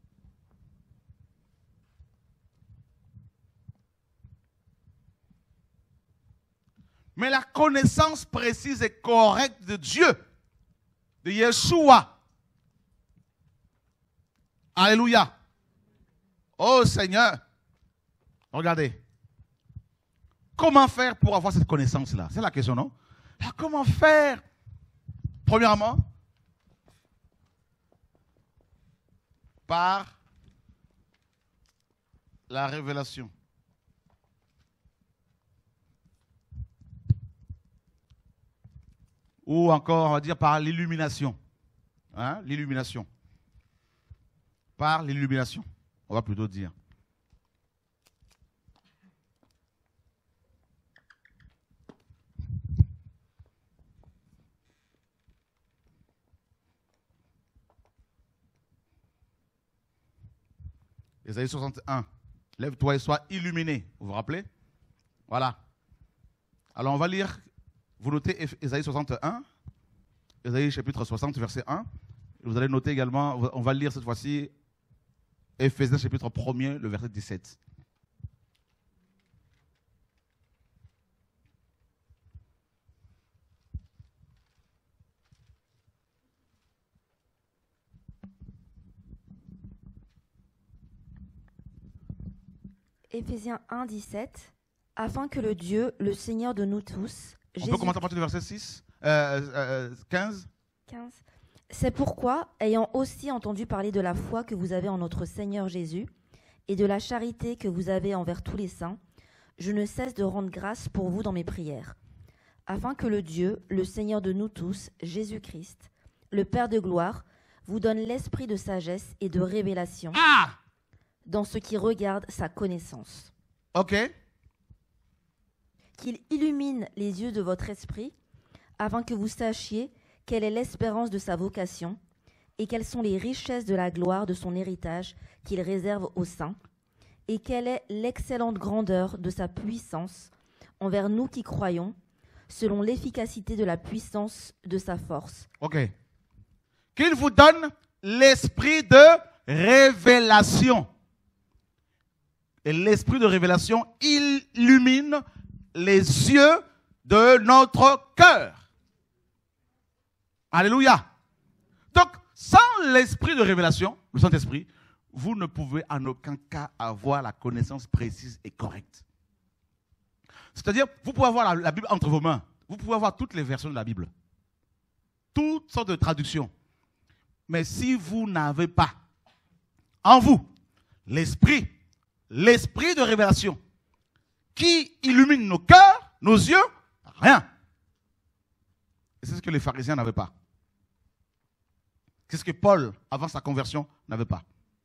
Mais la connaissance précise et correcte de Dieu, de Yeshua. Alléluia. Oh Seigneur. Regardez. Comment faire pour avoir cette connaissance-là? C'est la question, non? Alors, comment faire? Premièrement, par la révélation. Ou encore, on va dire, par l'illumination. Hein? L'illumination. Par l'illumination, on va plutôt dire. Ésaïe 61. Lève-toi et sois illuminé. Vous vous rappelez? Voilà. Alors on va lire, vous notez Ésaïe 61, Ésaïe chapitre 60, verset 1. Vous allez noter également, on va lire cette fois-ci Éphésiens chapitre 1er, le verset 17. Éphésiens 1, 17. Afin que le Dieu, le Seigneur de nous tous, On peut commencer à partir du verset 15. C'est pourquoi, ayant aussi entendu parler de la foi que vous avez en notre Seigneur Jésus et de la charité que vous avez envers tous les saints, je ne cesse de rendre grâce pour vous dans mes prières, afin que le Dieu, le Seigneur de nous tous, Jésus-Christ, le Père de gloire, vous donne l'esprit de sagesse et de révélation dans ce qui regarde sa connaissance. Ok. Qu'il illumine les yeux de votre esprit, afin que vous sachiez quelle est l'espérance de sa vocation et quelles sont les richesses de la gloire de son héritage qu'il réserve aux saints, et quelle est l'excellente grandeur de sa puissance envers nous qui croyons, selon l'efficacité de la puissance de sa force. Ok. Qu'il vous donne l'esprit de révélation. Et l'esprit de révélation illumine les yeux de notre cœur. Alléluia. Donc, sans l'esprit de révélation, le Saint-Esprit, vous ne pouvez en aucun cas avoir la connaissance précise et correcte. C'est-à-dire, vous pouvez avoir la Bible entre vos mains. Vous pouvez avoir toutes les versions de la Bible. Toutes sortes de traductions. Mais si vous n'avez pas en vous l'esprit de révélation qui illumine nos cœurs, nos yeux, rien. Et c'est ce que les pharisiens n'avaient pas. C'est ce que Paul, avant sa conversion, n'avait pas.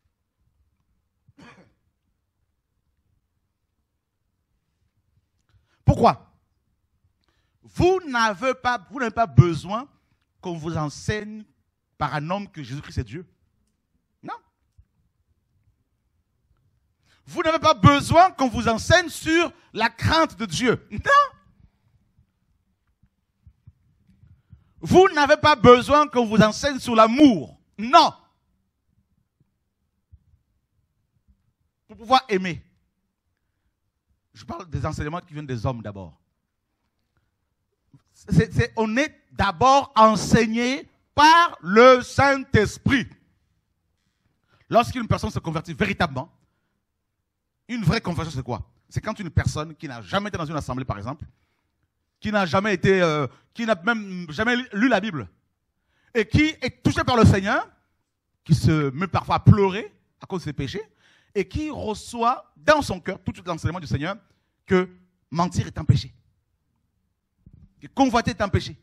Pourquoi? Vous n'avez pas besoin qu'on vous enseigne par un homme que Jésus-Christ est Dieu. Non. Vous n'avez pas besoin qu'on vous enseigne sur la crainte de Dieu. Non. Vous n'avez pas besoin qu'on vous enseigne sur l'amour. Non. Pour pouvoir aimer. Je parle des enseignements qui viennent des hommes d'abord. On est d'abord enseigné par le Saint-Esprit. Lorsqu'une personne se convertit véritablement, une vraie conversion c'est quoi? C'est quand une personne qui n'a jamais été dans une assemblée par exemple, qui n'a jamais été, qui n'a même jamais lu la Bible, et qui est touché par le Seigneur, qui se met parfois à pleurer à cause de ses péchés, et qui reçoit dans son cœur tout de suite l'enseignement du Seigneur que mentir est un péché, que convoiter est un péché,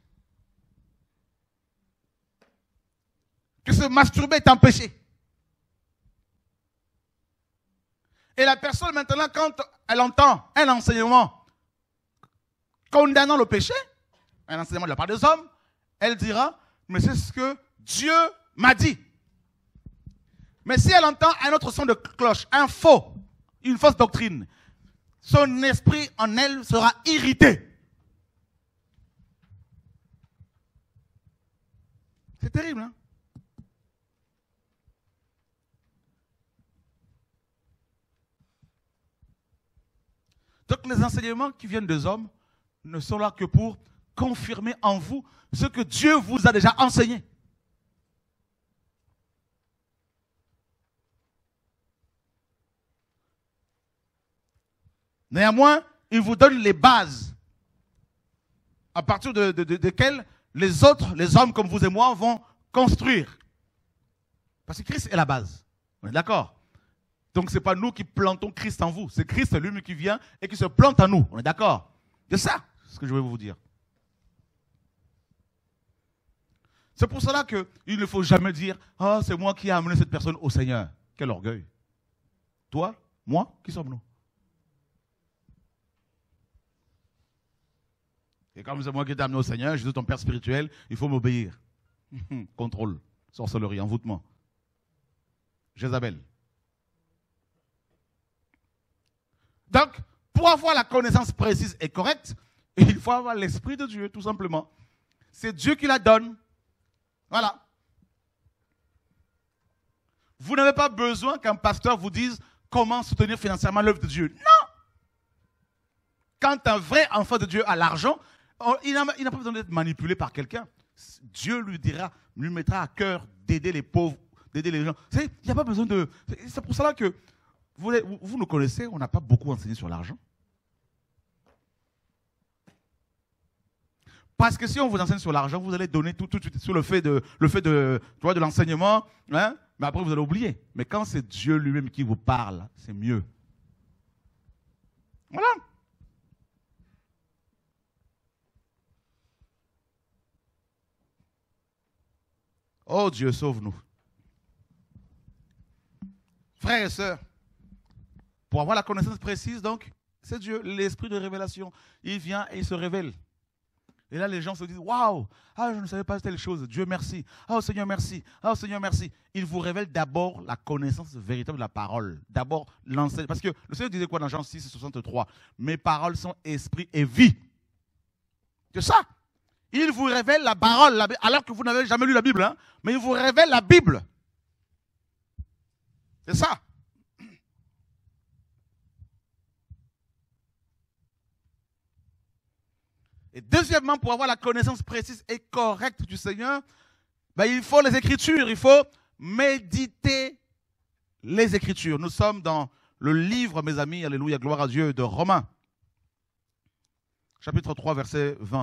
que se masturber est un péché. Et la personne maintenant, quand elle entend un enseignement condamnant le péché, un enseignement de la part des hommes, elle dira, mais c'est ce que Dieu m'a dit. Mais si elle entend un autre son de cloche, une fausse doctrine, son esprit en elle sera irrité. C'est terrible, hein? Donc les enseignements qui viennent des hommes ne sont là que pour confirmer en vous ce que Dieu vous a déjà enseigné. Néanmoins, il vous donne les bases à partir desquelles les autres, les hommes comme vous et moi, vont construire. Parce que Christ est la base. On est d'accord? Donc ce n'est pas nous qui plantons Christ en vous. C'est Christ lui-même qui vient et qui se plante en nous. On est d'accord? C'est ça ce que je vais vous dire. C'est pour cela qu'il ne faut jamais dire « Ah, c'est moi qui ai amené cette personne au Seigneur. » Quel orgueil. Toi, moi, qui sommes-nous? Et comme c'est moi qui t'ai amené au Seigneur, je suis ton père spirituel, il faut m'obéir. Contrôle, sorcellerie, envoûtement. Jézabel. Donc, pour avoir la connaissance précise et correcte, il faut avoir l'Esprit de Dieu, tout simplement. C'est Dieu qui la donne. Voilà. Vous n'avez pas besoin qu'un pasteur vous dise comment soutenir financièrement l'œuvre de Dieu. Non! Quand un vrai enfant de Dieu a l'argent, il n'a pas besoin d'être manipulé par quelqu'un. Dieu lui mettra à cœur d'aider les pauvres, d'aider les gens. Il n'y a pas besoin de... C'est pour cela que vous nous connaissez, on n'a pas beaucoup enseigné sur l'argent. Parce que si on vous enseigne sur l'argent, vous allez donner tout de suite sur le fait de l'enseignement, hein, mais après vous allez oublier. Mais quand c'est Dieu lui-même qui vous parle, c'est mieux. Voilà. Oh Dieu, sauve-nous. Frères et sœurs, pour avoir la connaissance précise, donc, c'est Dieu, l'esprit de révélation. Il vient et il se révèle. Et là, les gens se disent, waouh, ah, je ne savais pas telle chose, Dieu merci, oh Seigneur merci, oh Seigneur merci. Il vous révèle d'abord la connaissance véritable de la parole. D'abord, l'enseignement. Parce que le Seigneur disait quoi dans Jean 6, 63? Mes paroles sont esprit et vie. C'est ça. Il vous révèle la parole, alors que vous n'avez jamais lu la Bible, hein, mais il vous révèle la Bible. C'est ça. Et deuxièmement, pour avoir la connaissance précise et correcte du Seigneur, il faut les Écritures, il faut méditer les Écritures. Nous sommes dans le livre, mes amis, alléluia, gloire à Dieu, de Romains, chapitre 3, verset 20.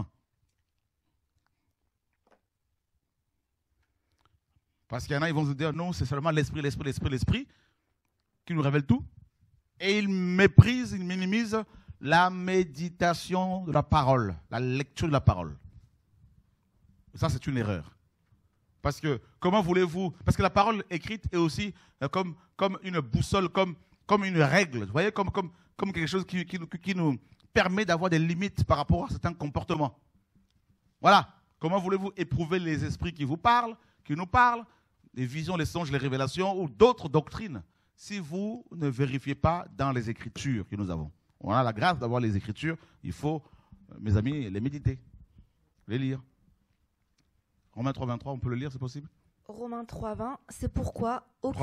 Parce qu'il y en a, ils vont se dire, non, c'est seulement l'esprit qui nous révèle tout. Et ils méprisent, ils minimisent la méditation de la parole, la lecture de la parole. Ça, c'est une erreur. Parce que, comment voulez-vous... Parce que la parole écrite est aussi comme une boussole, comme une règle. Vous voyez, comme quelque chose qui nous permet d'avoir des limites par rapport à certains comportements. Voilà. Comment voulez-vous éprouver les esprits qui vous parlent, qui nous parlent, les visions, les songes, les révélations ou d'autres doctrines, si vous ne vérifiez pas dans les Écritures que nous avons? On a la grâce d'avoir les Écritures, il faut, mes amis, les méditer, les lire. Romains 3.23, on peut le lire, c'est possible? Romains 3.20, c'est pourquoi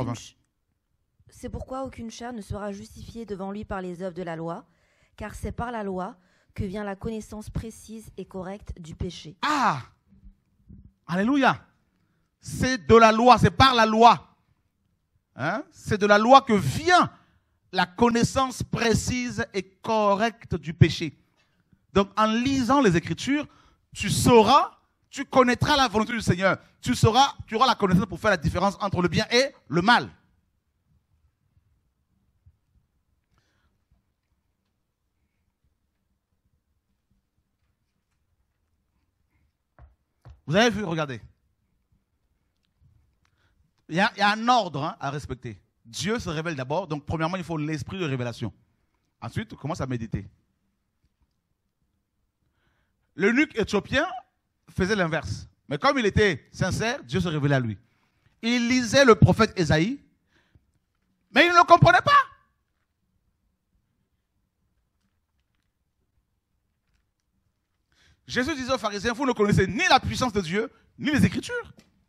aucune chair ne sera justifiée devant lui par les œuvres de la loi, car c'est par la loi que vient la connaissance précise et correcte du péché. Ah! Alléluia! C'est de la loi, c'est par la loi. Hein? C'est de la loi que vient la connaissance précise et correcte du péché. Donc, en lisant les Écritures, tu connaîtras la volonté du Seigneur. Tu auras la connaissance pour faire la différence entre le bien et le mal. Vous avez vu, regardez. Il y a un ordre à respecter. Dieu se révèle d'abord, donc premièrement, il faut l'esprit de révélation. Ensuite, on commence à méditer. L'eunuque éthiopien faisait l'inverse. Mais comme il était sincère, Dieu se révélait à lui. Il lisait le prophète Ésaïe, mais il ne le comprenait pas. Jésus disait aux pharisiens, vous ne connaissez ni la puissance de Dieu, ni les Écritures.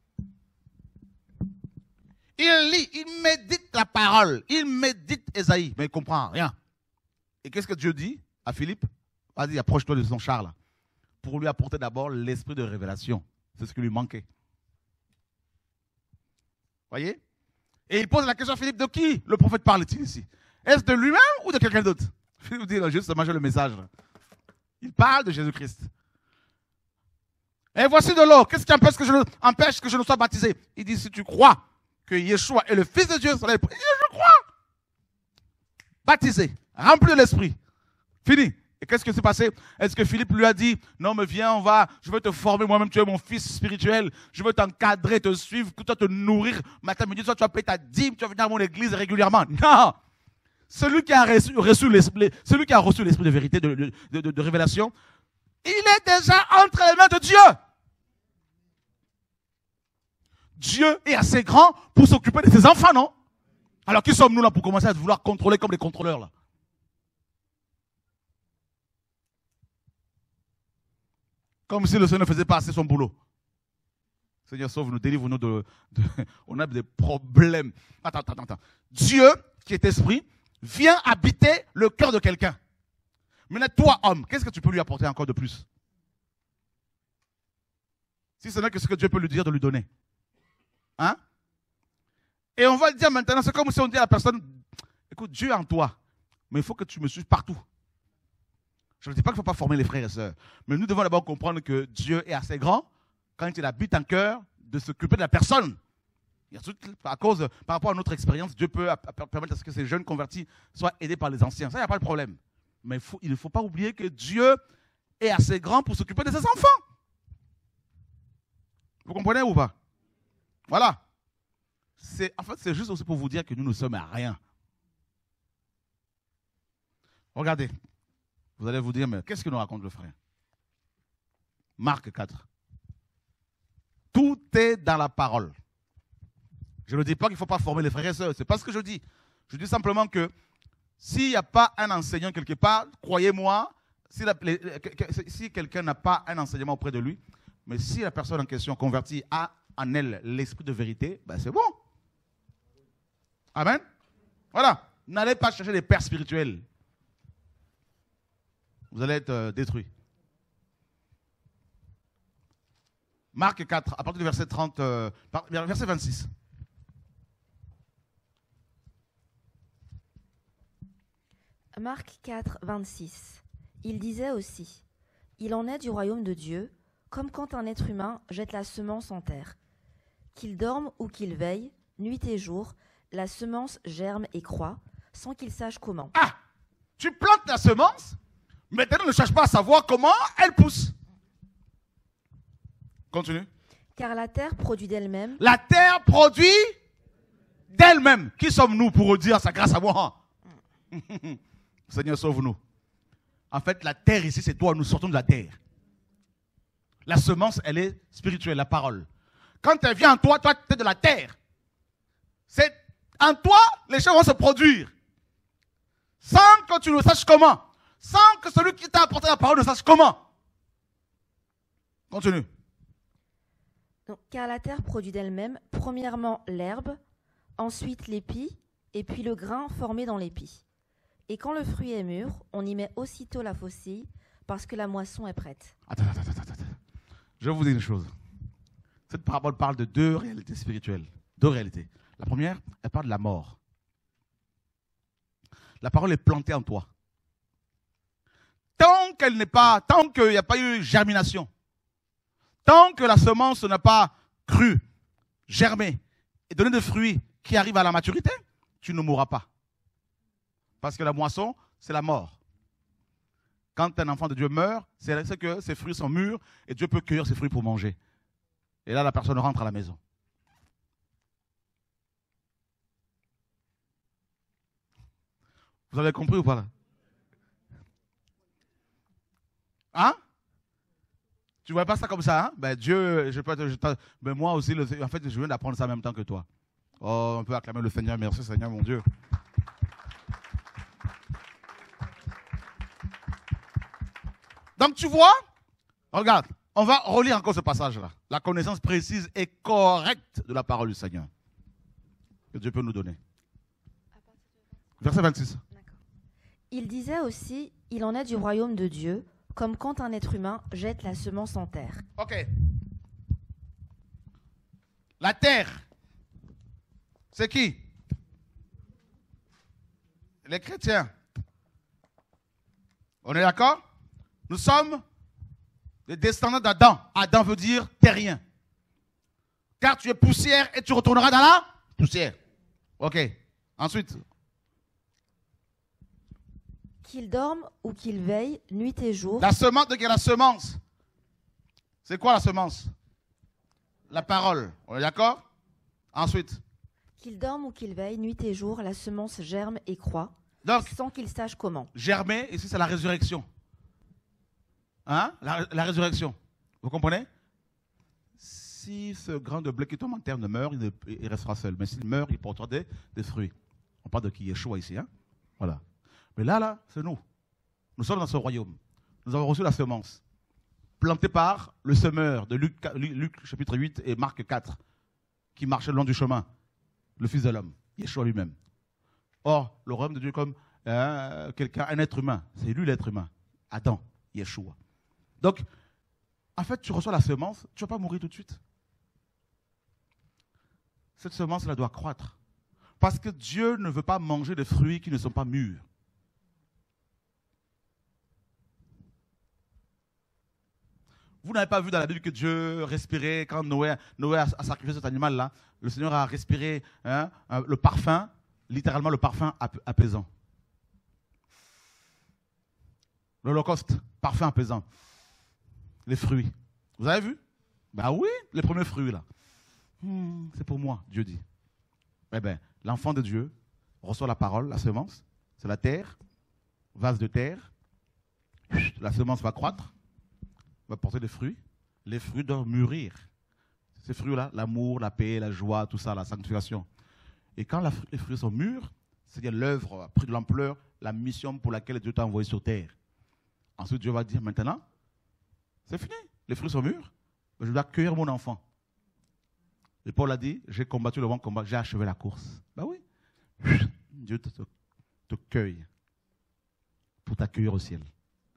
Il lit, il médite la parole, il médite Ésaïe, mais il ne comprend rien. Et qu'est-ce que Dieu dit à Philippe? Vas-y, approche-toi de son char là, pour lui apporter d'abord l'esprit de révélation. C'est ce qui lui manquait. Voyez? Et il pose la question à Philippe, de qui le prophète parle-t-il ici? Est-ce de lui-même ou de quelqu'un d'autre? Philippe dit, non, justement, j'ai le message là. Il parle de Jésus-Christ. Et voici de l'eau. Qu'est-ce qui empêche que je ne sois baptisé? Il dit, si tu crois que Yeshua est le Fils de Dieu, il dit, je crois. Baptisé, rempli de l'Esprit. Fini. Et qu'est-ce qui s'est passé? Est-ce que Philippe lui a dit, non mais viens, je veux te former moi-même, tu es mon fils spirituel, je veux t'encadrer, te suivre, toi te nourrir, matin, midi, soir, tu vas payer ta dîme, tu vas venir à mon église régulièrement. Non! Celui qui a reçu l'esprit de vérité, de révélation, il est déjà entre les mains de Dieu. Dieu est assez grand pour s'occuper de ses enfants, non? Alors qui sommes-nous là pour commencer à vouloir contrôler comme des contrôleurs là? Comme si le Seigneur ne faisait pas assez son boulot. Seigneur, sauve-nous, délivre-nous on a des problèmes. Attends. Dieu, qui est esprit, vient habiter le cœur de quelqu'un. Maintenant, toi, homme, qu'est-ce que tu peux lui apporter encore de plus? Si ce n'est que ce que Dieu peut lui dire de lui donner. Hein? Et on va le dire maintenant, c'est comme si on dit à la personne, écoute, Dieu est en toi, mais il faut que tu me suives partout. Je ne dis pas qu'il ne faut pas former les frères et sœurs, mais nous devons d'abord comprendre que Dieu est assez grand, quand il habite en cœur, de s'occuper de la personne. Par rapport à notre expérience, Dieu peut permettre à ce que ces jeunes convertis soient aidés par les anciens. Ça, il n'y a pas de problème. Mais il ne faut pas oublier que Dieu est assez grand pour s'occuper de ses enfants. Vous comprenez ou pas? Voilà. En fait, c'est juste aussi pour vous dire que nous ne sommes à rien. Regardez. Vous allez vous dire, mais qu'est-ce que nous raconte le frère? Marc 4. Tout est dans la parole. Je ne dis pas qu'il ne faut pas former les frères et sœurs. Ce n'est pas ce que je dis. Je dis simplement que s'il n'y a pas un enseignant quelque part, croyez-moi, si quelqu'un n'a pas un enseignement auprès de lui, mais si la personne en question convertie a en elle l'esprit de vérité, ben c'est bon. Amen. Voilà. N'allez pas chercher des pères spirituels. Vous allez être détruits. Marc 4, à partir du verset 30, verset 26. Marc 4, 26. Il disait aussi, « Il en est du royaume de Dieu, comme quand un être humain jette la semence en terre. Qu'il dorme ou qu'il veille, nuit et jour, la semence germe et croît, sans qu'il sache comment. » Ah! Tu plantes la semence, maintenant ne cherche pas à savoir comment elle pousse. Continue. Car la terre produit d'elle-même. La terre produit d'elle-même. Qui sommes-nous pour dire ça grâce à moi? Seigneur, sauve-nous. En fait, la terre ici, c'est toi. Nous sortons de la terre. La semence, elle est spirituelle, la parole. Quand elle vient en toi, toi, tu es de la terre. C'est en toi, les choses vont se produire. Sans que tu ne saches comment. Sans que celui qui t'a apporté la parole ne sache comment. Continue. Donc, car la terre produit d'elle-même, premièrement l'herbe, ensuite l'épi, et puis le grain formé dans l'épi. Et quand le fruit est mûr, on y met aussitôt la faucille, parce que la moisson est prête. Attends. Je vais vous dire une chose. Cette parabole parle de deux réalités spirituelles. Deux réalités. La première, elle parle de la mort. La parole est plantée en toi. Tant qu'il n'y a pas eu germination, tant que la semence n'a pas cru, germé et donné des fruits qui arrivent à la maturité, tu ne mourras pas. Parce que la moisson, c'est la mort. Quand un enfant de Dieu meurt, c'est que ses fruits sont mûrs et Dieu peut cueillir ses fruits pour manger. Et là, la personne rentre à la maison. Vous avez compris ou pas là? Hein? Tu ne vois pas ça comme ça, hein? Ben Dieu, ben moi aussi, en fait, je viens d'apprendre ça en même temps que toi. Oh, on peut acclamer le Seigneur. Merci Seigneur, mon Dieu. Donc tu vois, regarde, on va relire encore ce passage-là. La connaissance précise et correcte de la parole du Seigneur. Que Dieu peut nous donner. Verset 26. Il disait aussi, il en est du royaume de Dieu, comme quand un être humain jette la semence en terre. Ok. La terre, c'est qui? Les chrétiens. On est d'accord? Nous sommes les descendants d'Adam. Adam veut dire terrien. Car tu es poussière et tu retourneras dans la poussière. Ok. Ensuite. Qu'il dorme ou qu'il veille, nuit et jour. La semence, de la semence. C'est quoi la semence? La parole. On est d'accord? Ensuite. Qu'il dorme ou qu'il veille, nuit et jour, la semence germe et croît, Donc, sans qu'il sache comment. Germer, ici c'est la résurrection. Hein? La résurrection. Vous comprenez? Si ce grain de blé qui tombe en terre ne meurt, il restera seul. Mais s'il meurt, il portera des fruits. On parle de qui? Yeshua ici. Hein? Voilà. Mais là, c'est nous. Nous sommes dans ce royaume. Nous avons reçu la semence, plantée par le semeur de Luc chapitre 8 et Marc 4, qui marchait le long du chemin, le Fils de l'homme, Yeshua lui-même. Or, le royaume de Dieu est comme quelqu'un, un être humain. C'est lui l'être humain. Adam, Yeshua. Donc, en fait, tu reçois la semence, tu ne vas pas mourir tout de suite. Cette semence, elle doit croître. Parce que Dieu ne veut pas manger des fruits qui ne sont pas mûrs. Vous n'avez pas vu dans la Bible que Dieu respirait, quand Noé a sacrifié cet animal-là, le Seigneur a respiré le parfum, littéralement le parfum apaisant. L'Holocauste, parfum apaisant. Les fruits. Vous avez vu? Ben oui, les premiers fruits là. C'est pour moi, Dieu dit. Eh bien, l'enfant de Dieu reçoit la parole, la semence, c'est la terre, vase de terre. La semence va croître, va porter des fruits. Les fruits doivent mûrir. Ces fruits-là, l'amour, la paix, la joie, tout ça, la sanctification. Et quand les fruits sont mûrs, c'est-à-dire l'œuvre a pris de l'ampleur, la mission pour laquelle Dieu t'a envoyé sur terre. Ensuite, Dieu va dire maintenant, c'est fini, les fruits sont mûrs, je dois accueillir mon enfant. Et Paul a dit, j'ai combattu le bon combat, j'ai achevé la course. Ben oui, Dieu te cueille pour t'accueillir au ciel.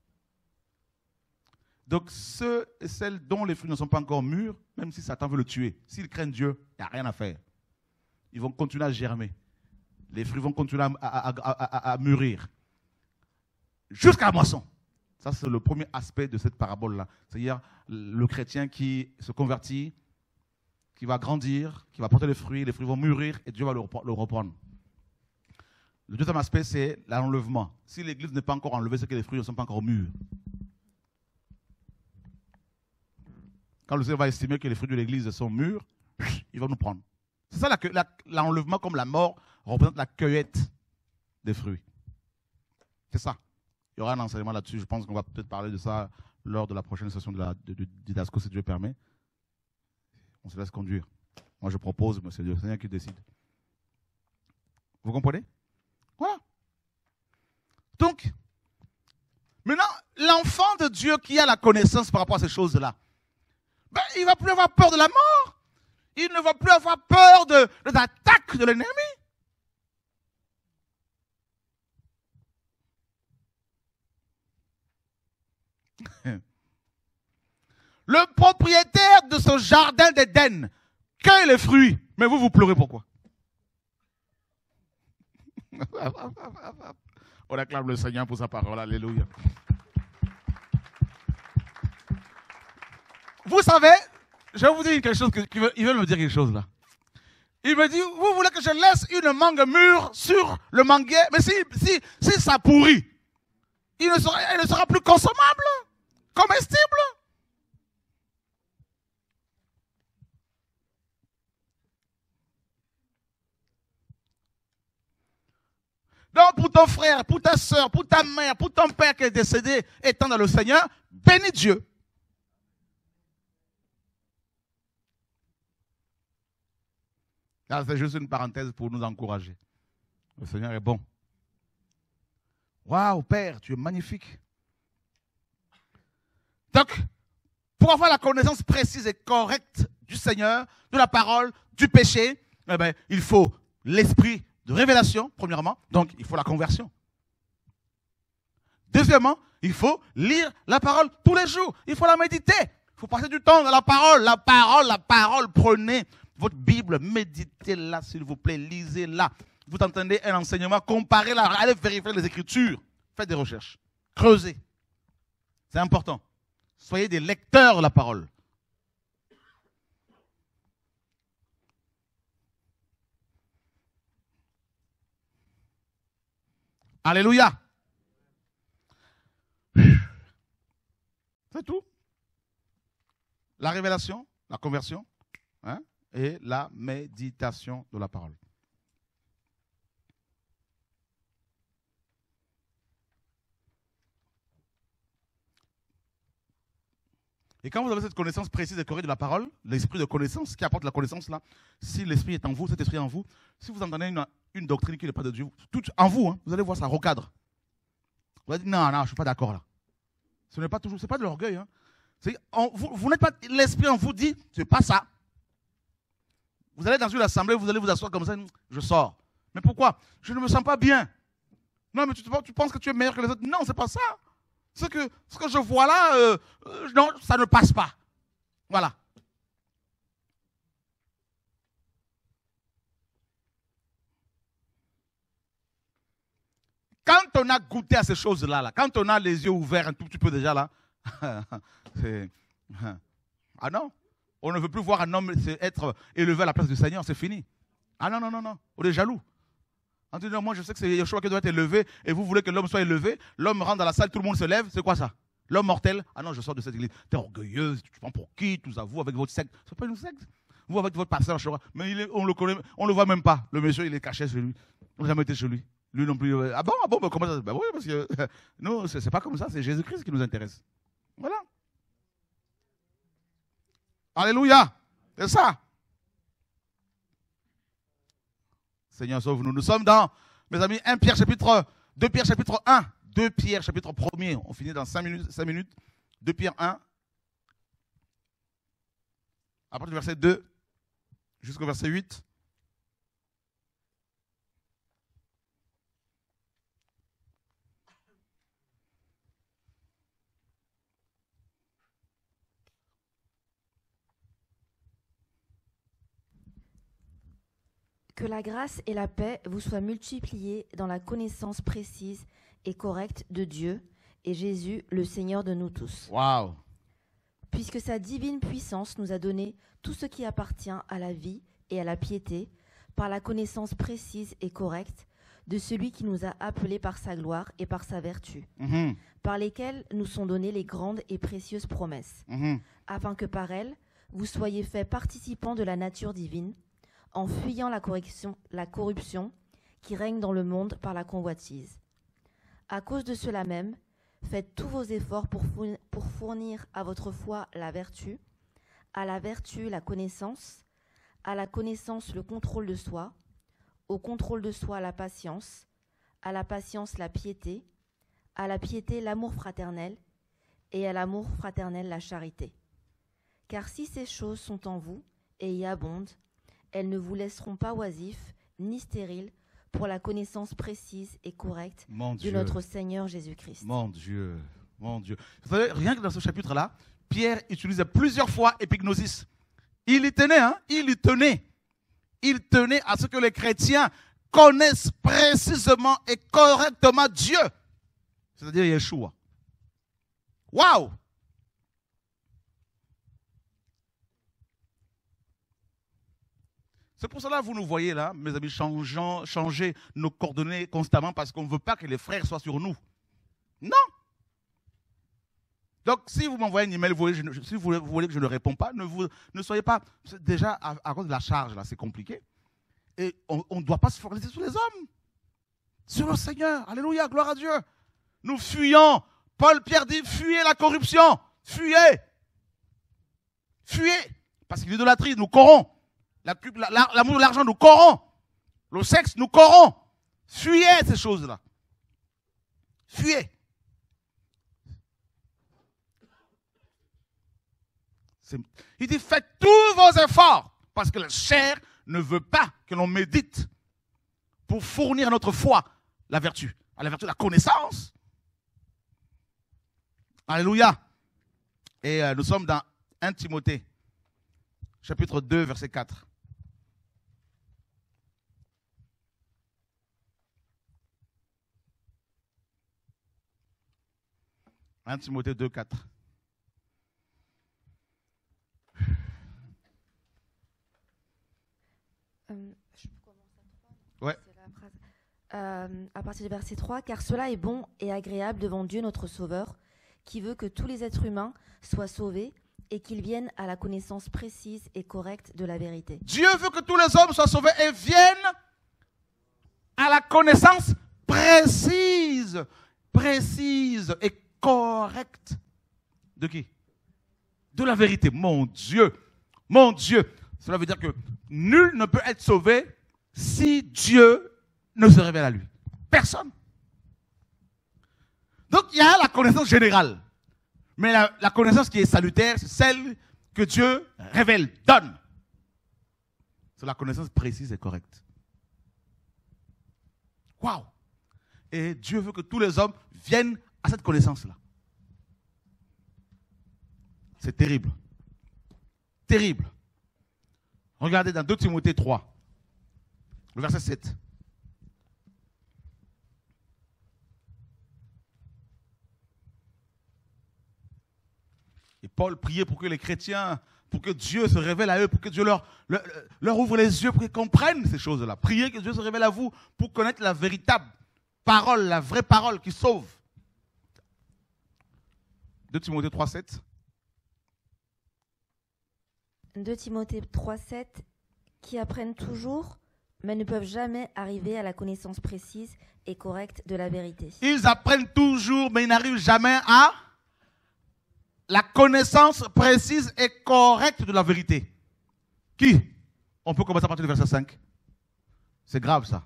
Donc ceux et celles dont les fruits ne sont pas encore mûrs, même si Satan veut le tuer, s'ils craignent Dieu, il n'y a rien à faire. Ils vont continuer à germer. Les fruits vont continuer à mûrir. Jusqu'à la moisson. Ça, c'est le premier aspect de cette parabole-là. C'est-à-dire le chrétien qui se convertit, qui va grandir, qui va porter les fruits vont mûrir et Dieu va le reprendre. Le deuxième aspect, c'est l'enlèvement. Si l'église n'est pas encore enlevée, c'est que les fruits ne sont pas encore mûrs. Quand le Seigneur va estimer que les fruits de l'église sont mûrs, il va nous prendre. C'est ça l'enlèvement, comme la mort représente la cueillette des fruits. C'est ça. Il y aura un enseignement là-dessus. Je pense qu'on va peut-être parler de ça lors de la prochaine session de Didasco, si Dieu permet. On se laisse conduire. Moi, je propose, mais c'est le Seigneur qui décide. Vous comprenez? Voilà. Donc, maintenant, l'enfant de Dieu qui a la connaissance par rapport à ces choses-là, ben, il ne va plus avoir peur de la mort. Il ne va plus avoir peur de l'attaque de l'ennemi. Le propriétaire de ce jardin d'Éden cueille les fruits. Mais vous pleurez pourquoi? On acclame le Seigneur pour sa parole. Alléluia. Vous savez, je vais vous dire quelque chose, il veut me dire quelque chose là. Il me dit, vous voulez que je laisse une mangue mûre sur le manguier? Mais si ça pourrit, elle ne sera plus consommable, comestible. Donc pour ton frère, pour ta soeur, pour ta mère, pour ton père qui est décédé, étant dans le Seigneur, bénis Dieu. Là, c'est juste une parenthèse pour nous encourager. Le Seigneur est bon. Waouh, Père, tu es magnifique. Donc, pour avoir la connaissance précise et correcte du Seigneur, de la parole, du péché, eh bien, il faut l'esprit de révélation, premièrement. Donc, il faut la conversion. Deuxièmement, il faut lire la parole tous les jours. Il faut la méditer. Il faut passer du temps dans la parole. La parole. Prenez votre Bible, méditez-la, s'il vous plaît, lisez-la. Vous entendez un enseignement, comparez-la, allez vérifier les Écritures. Faites des recherches. Creusez. C'est important. Soyez des lecteurs de la parole. Alléluia. C'est tout. La révélation, la conversion, hein, et la méditation de la parole. Et quand vous avez cette connaissance précise et correcte de la parole, l'esprit de connaissance, qui apporte la connaissance là, si l'esprit est en vous, cet esprit est en vous, si vous entendez une doctrine qui n'est pas de Dieu, tout en vous, hein, vous allez voir ça recadre. Vous allez dire non, je ne suis pas d'accord là. Ce n'est pas toujours, c'est pas de l'orgueil. Hein. Vous n'êtes pas, l'esprit en vous dit, c'est pas ça. Vous allez dans une assemblée, vous allez vous asseoir comme ça, je sors. Mais pourquoi? Je ne me sens pas bien. Non, mais tu penses que tu es meilleur que les autres. Non, c'est pas ça. Ce que je vois là, non, ça ne passe pas. Voilà. Quand on a goûté à ces choses-là, quand on a les yeux ouverts un tout petit peu déjà là, c'est... Ah non, on ne veut plus voir un homme être élevé à la place du Seigneur, c'est fini. Ah non, on est jaloux. En disant, moi je sais que c'est Yeshua qui doit être élevé et vous voulez que l'homme soit élevé, l'homme rentre dans la salle, tout le monde se lève, c'est quoi ça? L'homme mortel, ah non, je sors de cette église, t'es orgueilleuse, tu prends pour qui, tous à vous, avec votre secte. C'est pas une secte. Vous avec votre pasteur, mais on le connaît, on le voit même pas. Le monsieur, il est caché chez lui. On n'a jamais été chez lui. Lui non plus. Ah bon, bah, comment ça? Bah oui, parce que nous, c'est pas comme ça, c'est Jésus-Christ qui nous intéresse. Voilà. Alléluia. C'est ça. Seigneur, sauve-nous. Nous sommes dans, mes amis, 2 Pierre chapitre 1. 2 Pierre chapitre 1er. On finit dans 5 minutes. 2 Pierre 1. À partir du verset 2 jusqu'au verset 8. Que la grâce et la paix vous soient multipliées dans la connaissance précise et correcte de Dieu et Jésus, le Seigneur de nous tous. Waouh! Puisque sa divine puissance nous a donné tout ce qui appartient à la vie et à la piété par la connaissance précise et correcte de celui qui nous a appelés par sa gloire et par sa vertu, par lesquelles nous sont données les grandes et précieuses promesses, afin que par elles vous soyez faits participants de la nature divine, en fuyant la corruption qui règne dans le monde par la convoitise. À cause de cela même, faites tous vos efforts pour fournir à votre foi la vertu, à la vertu la connaissance, à la connaissance le contrôle de soi, au contrôle de soi la patience, à la patience la piété, à la piété l'amour fraternel, et à l'amour fraternel la charité. Car si ces choses sont en vous et y abondent, elles ne vous laisseront pas oisifs ni stériles pour la connaissance précise et correcte de notre Seigneur Jésus-Christ. Mon Dieu. Vous savez, rien que dans ce chapitre-là, Pierre utilisait plusieurs fois épignosis. Il y tenait, hein? Il tenait à ce que les chrétiens connaissent précisément et correctement Dieu. C'est-à-dire Yeshua. Waouh! C'est pour cela que vous nous voyez là, mes amis, changer nos coordonnées constamment parce qu'on ne veut pas que les frères soient sur nous. Non. Donc, si vous m'envoyez un email, si vous voulez que je ne réponds pas, ne soyez pas... Déjà, à cause de la charge, là, c'est compliqué. Et on ne doit pas se focaliser sur les hommes. Sur le Seigneur. Alléluia, gloire à Dieu. Nous fuyons. Pierre dit, fuyez la corruption. Fuyez. Fuyez. Parce que l'idolâtrie nous corrompt. L'amour de l'argent nous corrompt. Le sexe nous corrompt. Fuyez ces choses-là. Fuyez. Il dit, faites tous vos efforts, parce que la chair ne veut pas que l'on médite pour fournir à notre foi la vertu de la connaissance. Alléluia. Et nous sommes dans 1 Timothée, chapitre 2, verset 4. « 1 Timothée 2, 4. Ouais. À partir du verset 3, « Car cela est bon et agréable devant Dieu notre Sauveur, qui veut que tous les êtres humains soient sauvés et qu'ils viennent à la connaissance précise et correcte de la vérité. » Dieu veut que tous les hommes soient sauvés et viennent à la connaissance précise et correcte de qui? De la vérité. Mon Dieu. Cela veut dire que nul ne peut être sauvé si Dieu ne se révèle à lui. Personne. Donc il y a la connaissance générale. Mais la connaissance qui est salutaire, c'est celle que Dieu révèle, donne. C'est la connaissance précise et correcte. Waouh! Et Dieu veut que tous les hommes viennent à cette connaissance-là. C'est terrible. Terrible. Regardez dans 2 Timothée 3, le verset 7. Et Paul priait pour que les chrétiens, pour que Dieu se révèle à eux, pour que Dieu leur ouvre les yeux, pour qu'ils comprennent ces choses-là. Priez que Dieu se révèle à vous pour connaître la véritable parole, la vraie parole qui sauve. 2 Timothée 3, 7. 2 Timothée 3, 7, qui apprennent toujours, mais ne peuvent jamais arriver à la connaissance précise et correcte de la vérité. Ils apprennent toujours, mais ils n'arrivent jamais à la connaissance précise et correcte de la vérité. Qui? On peut commencer à partir du verset 5. C'est grave ça.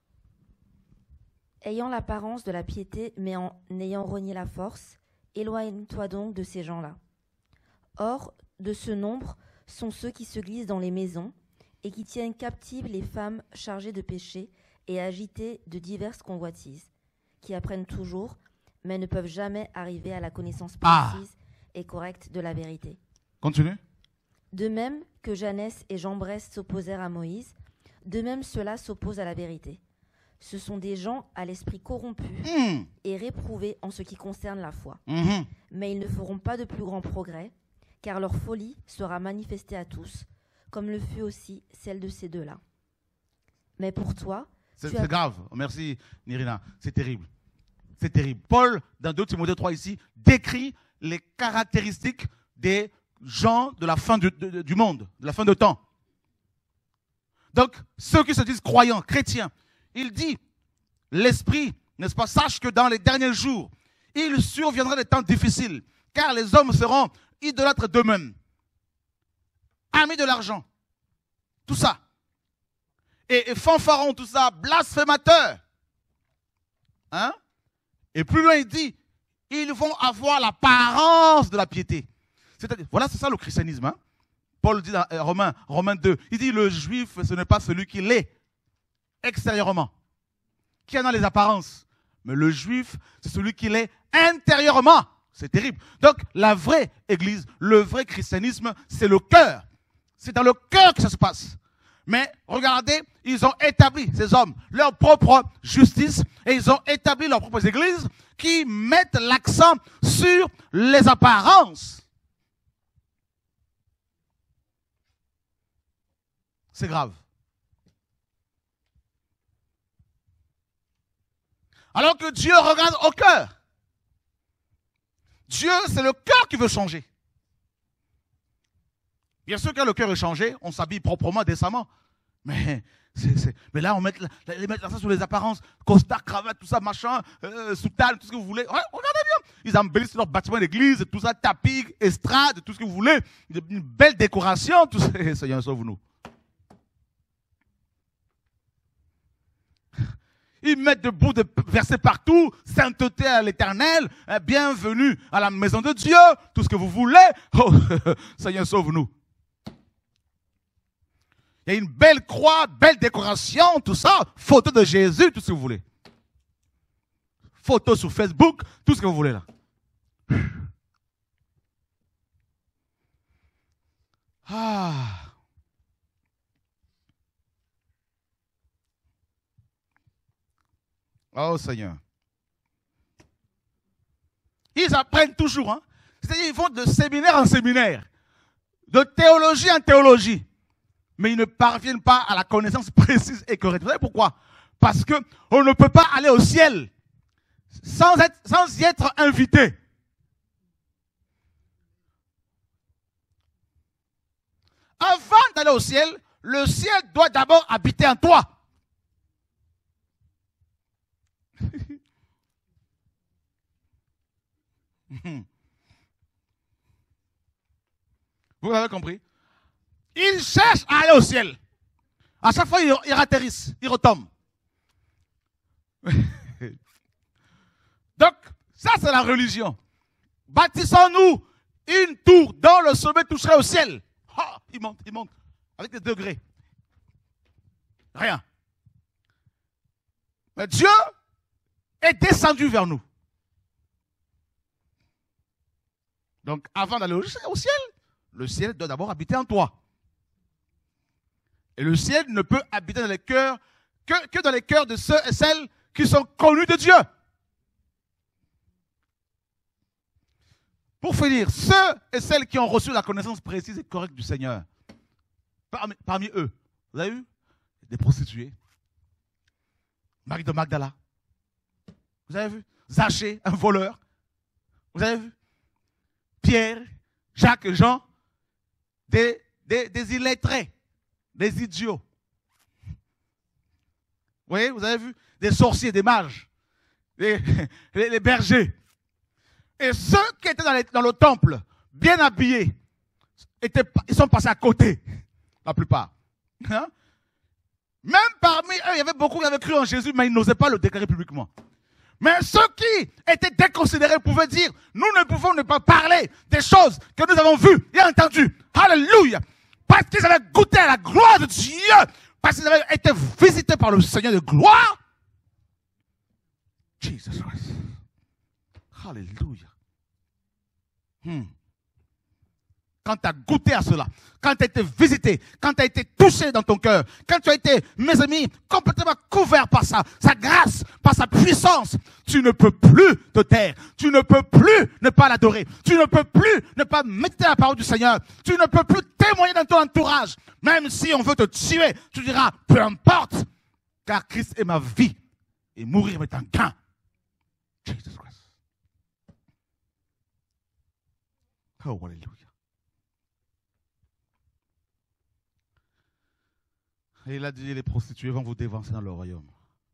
Ayant l'apparence de la piété, mais en ayant renié la force, éloigne-toi donc de ces gens-là. Or, de ce nombre sont ceux qui se glissent dans les maisons et qui tiennent captives les femmes chargées de péché et agitées de diverses convoitises, qui apprennent toujours, mais ne peuvent jamais arriver à la connaissance précise et correcte de la vérité. Continue. De même que Janès et Jambres s'opposèrent à Moïse, de même ceux-là s'opposent à la vérité. Ce sont des gens à l'esprit corrompu et réprouvés en ce qui concerne la foi. Mais ils ne feront pas de plus grands progrès, car leur folie sera manifestée à tous, comme le fut aussi celle de ces deux-là. Mais pour toi... C'est grave. Merci, Nirina. C'est terrible. C'est terrible. Paul, dans 2 Timothée 3 ici, décrit les caractéristiques des gens de la fin du monde, de la fin de temps. Donc, ceux qui se disent croyants, chrétiens, il dit, l'esprit, n'est-ce pas, sache que dans les derniers jours, il surviendra des temps difficiles, car les hommes seront idolâtres d'eux-mêmes, amis de l'argent, tout ça, et fanfarons, tout ça, blasphémateurs. Hein? Et plus loin, il dit, ils vont avoir l'apparence de la piété. C'est-à-dire, voilà, c'est ça le christianisme. Hein? Paul dit dans Romains 2, il dit, le juif, ce n'est pas celui qui l'est extérieurement, qui en a les apparences. Mais le juif, c'est celui qui l'est intérieurement. C'est terrible. Donc, la vraie église, le vrai christianisme, c'est le cœur. C'est dans le cœur que ça se passe. Mais regardez, ils ont établi, ces hommes, leur propre justice et ils ont établi leurs propres églises qui mettent l'accent sur les apparences. C'est grave. Alors que Dieu regarde au cœur. Dieu, c'est le cœur qui veut changer. Bien sûr, quand le cœur est changé, on s'habille proprement, décemment. Mais là, on met l'accent sur les apparences, costard, cravate, tout ça, machin, soutane, tout ce que vous voulez. Ouais, regardez bien. Ils embellissent leur bâtiment d'église, tout ça, tapis, estrade, tout ce que vous voulez. Une belle décoration, tout ça. Seigneur, sauve-nous. Ils mettent debout des versets partout. Sainteté à l'Éternel. Bienvenue à la maison de Dieu. Tout ce que vous voulez. Oh, Seigneur, sauve-nous. Il y a une belle croix, belle décoration, tout ça. Photo de Jésus, tout ce que vous voulez. Photo sur Facebook, tout ce que vous voulez là. Ah. Oh Seigneur. Ils apprennent toujours. Hein? C'est-à-dire ils vont de séminaire en séminaire. De théologie en théologie. Mais ils ne parviennent pas à la connaissance précise et correcte. Vous savez pourquoi? Parce qu'on ne peut pas aller au ciel sans y être invité. Avant d'aller au ciel, le ciel doit d'abord habiter en toi. Vous avez compris? Ils cherchent à aller au ciel. À chaque fois, ils atterrissent, ils retombent. Donc, ça c'est la religion. Bâtissons-nous une tour dont le sommet toucherait au ciel. Oh, il monte, avec des degrés. Rien. Mais Dieu est descendu vers nous. Donc, avant d'aller au ciel, le ciel doit d'abord habiter en toi. Et le ciel ne peut habiter dans les cœurs que dans les cœurs de ceux et celles qui sont connus de Dieu. Pour finir, ceux et celles qui ont reçu la connaissance précise et correcte du Seigneur, parmi eux, vous avez vu? Des prostituées, Marie de Magdala, vous avez vu? Zachée, un voleur, vous avez vu? Pierre, Jacques, Jean, des illettrés, des idiots. Vous voyez, vous avez vu? Des sorciers, des mages, les bergers. Et ceux qui étaient dans le temple, bien habillés, ils sont passés à côté, la plupart. Hein? Même parmi eux, il y avait beaucoup qui avaient cru en Jésus, mais ils n'osaient pas le déclarer publiquement. Mais ceux qui étaient déconsidérés pouvaient dire, nous ne pouvons ne pas parler des choses que nous avons vues et entendues. Alléluia! Parce qu'ils avaient goûté à la gloire de Dieu, parce qu'ils avaient été visités par le Seigneur de gloire. Jesus Christ. Alléluia. Quand tu as goûté à cela, quand tu as été visité, quand tu as été touché dans ton cœur, quand tu as été, mes amis, complètement couvert par sa grâce, par sa puissance, tu ne peux plus te taire. Tu ne peux plus ne pas l'adorer. Tu ne peux plus ne pas méditer la parole du Seigneur. Tu ne peux plus témoigner dans ton entourage. Même si on veut te tuer, tu diras, peu importe, car Christ est ma vie et mourir est un gain. Jesus Christ. Oh, alléluia. Et il a dit, les prostituées vont vous dévancer dans le royaume.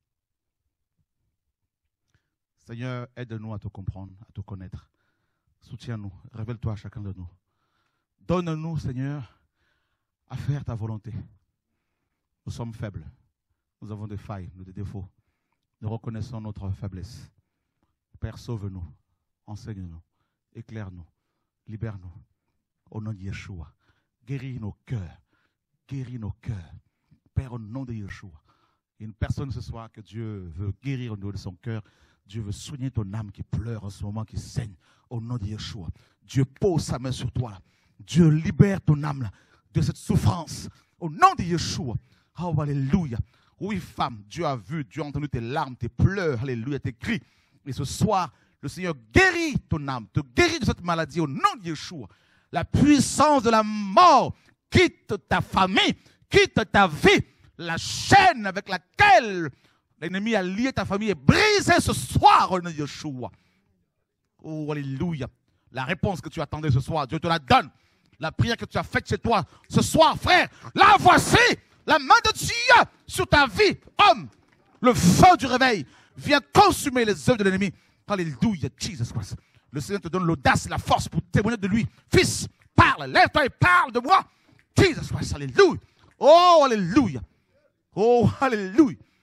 Seigneur, aide-nous à te comprendre, à te connaître. Soutiens-nous, révèle-toi à chacun de nous. Donne-nous, Seigneur, à faire ta volonté. Nous sommes faibles. Nous avons des failles, des défauts. Nous reconnaissons notre faiblesse. Père, sauve-nous, enseigne-nous, éclaire-nous, libère-nous. Au nom de Yeshua, guéris nos cœurs. Guéris nos cœurs. Père, au nom de Yeshua. Il y a une personne ce soir que Dieu veut guérir au niveau de son cœur. Dieu veut soigner ton âme qui pleure en ce moment, qui saigne. Au nom de Yeshua. Dieu pose sa main sur toi. Là. Dieu libère ton âme là, de cette souffrance. Au nom de Yeshua. Oh, alléluia. Oui, femme, Dieu a vu, Dieu a entendu tes larmes, tes pleurs. Alléluia, tes cris. Et ce soir, le Seigneur guérit ton âme, te guérit de cette maladie au nom de Yeshua. La puissance de la mort quitte ta famille, quitte ta vie. La chaîne avec laquelle l'ennemi a lié ta famille est brisée ce soir au nom de Yeshua. Oh, alléluia. La réponse que tu attendais ce soir, Dieu te la donne. La prière que tu as faite chez toi ce soir, frère, la voici. La main de Dieu sur ta vie, homme. Le feu du réveil vient consumer les œuvres de l'ennemi. Alléluia, Jesus Christ. Le Seigneur te donne l'audace et la force pour témoigner de lui. Fils, parle, lève-toi et parle de moi. Jesus Christ, alléluia. Oh, alléluia. Oh, alléluia.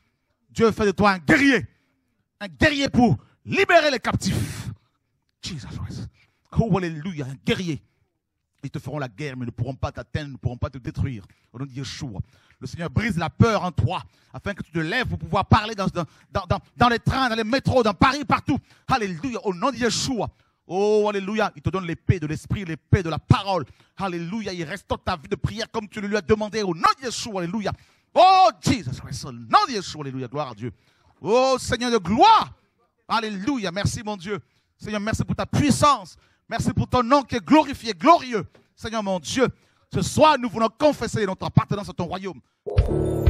Dieu fait de toi un guerrier pour libérer les captifs. Jesus Christ. Oh, alléluia, un guerrier. Ils te feront la guerre, mais ne pourront pas t'atteindre, ne pourront pas te détruire. Au nom de Yeshua. Le Seigneur brise la peur en toi, afin que tu te lèves pour pouvoir parler dans les trains, dans les métros, dans Paris, partout. Alléluia, au nom de Yeshua. Oh, alléluia, il te donne l'épée de l'esprit, l'épée de la parole. Alléluia, il restaure ta vie de prière comme tu le lui as demandé. Au nom de Yeshua, alléluia. Oh, Jesus Christ, au nom de Yeshua, alléluia, gloire à Dieu. Oh, Seigneur de gloire. Alléluia, merci mon Dieu. Seigneur, merci pour ta puissance. Merci pour ton nom qui est glorifié, glorieux. Seigneur mon Dieu, ce soir, nous voulons confesser notre appartenance à ton royaume.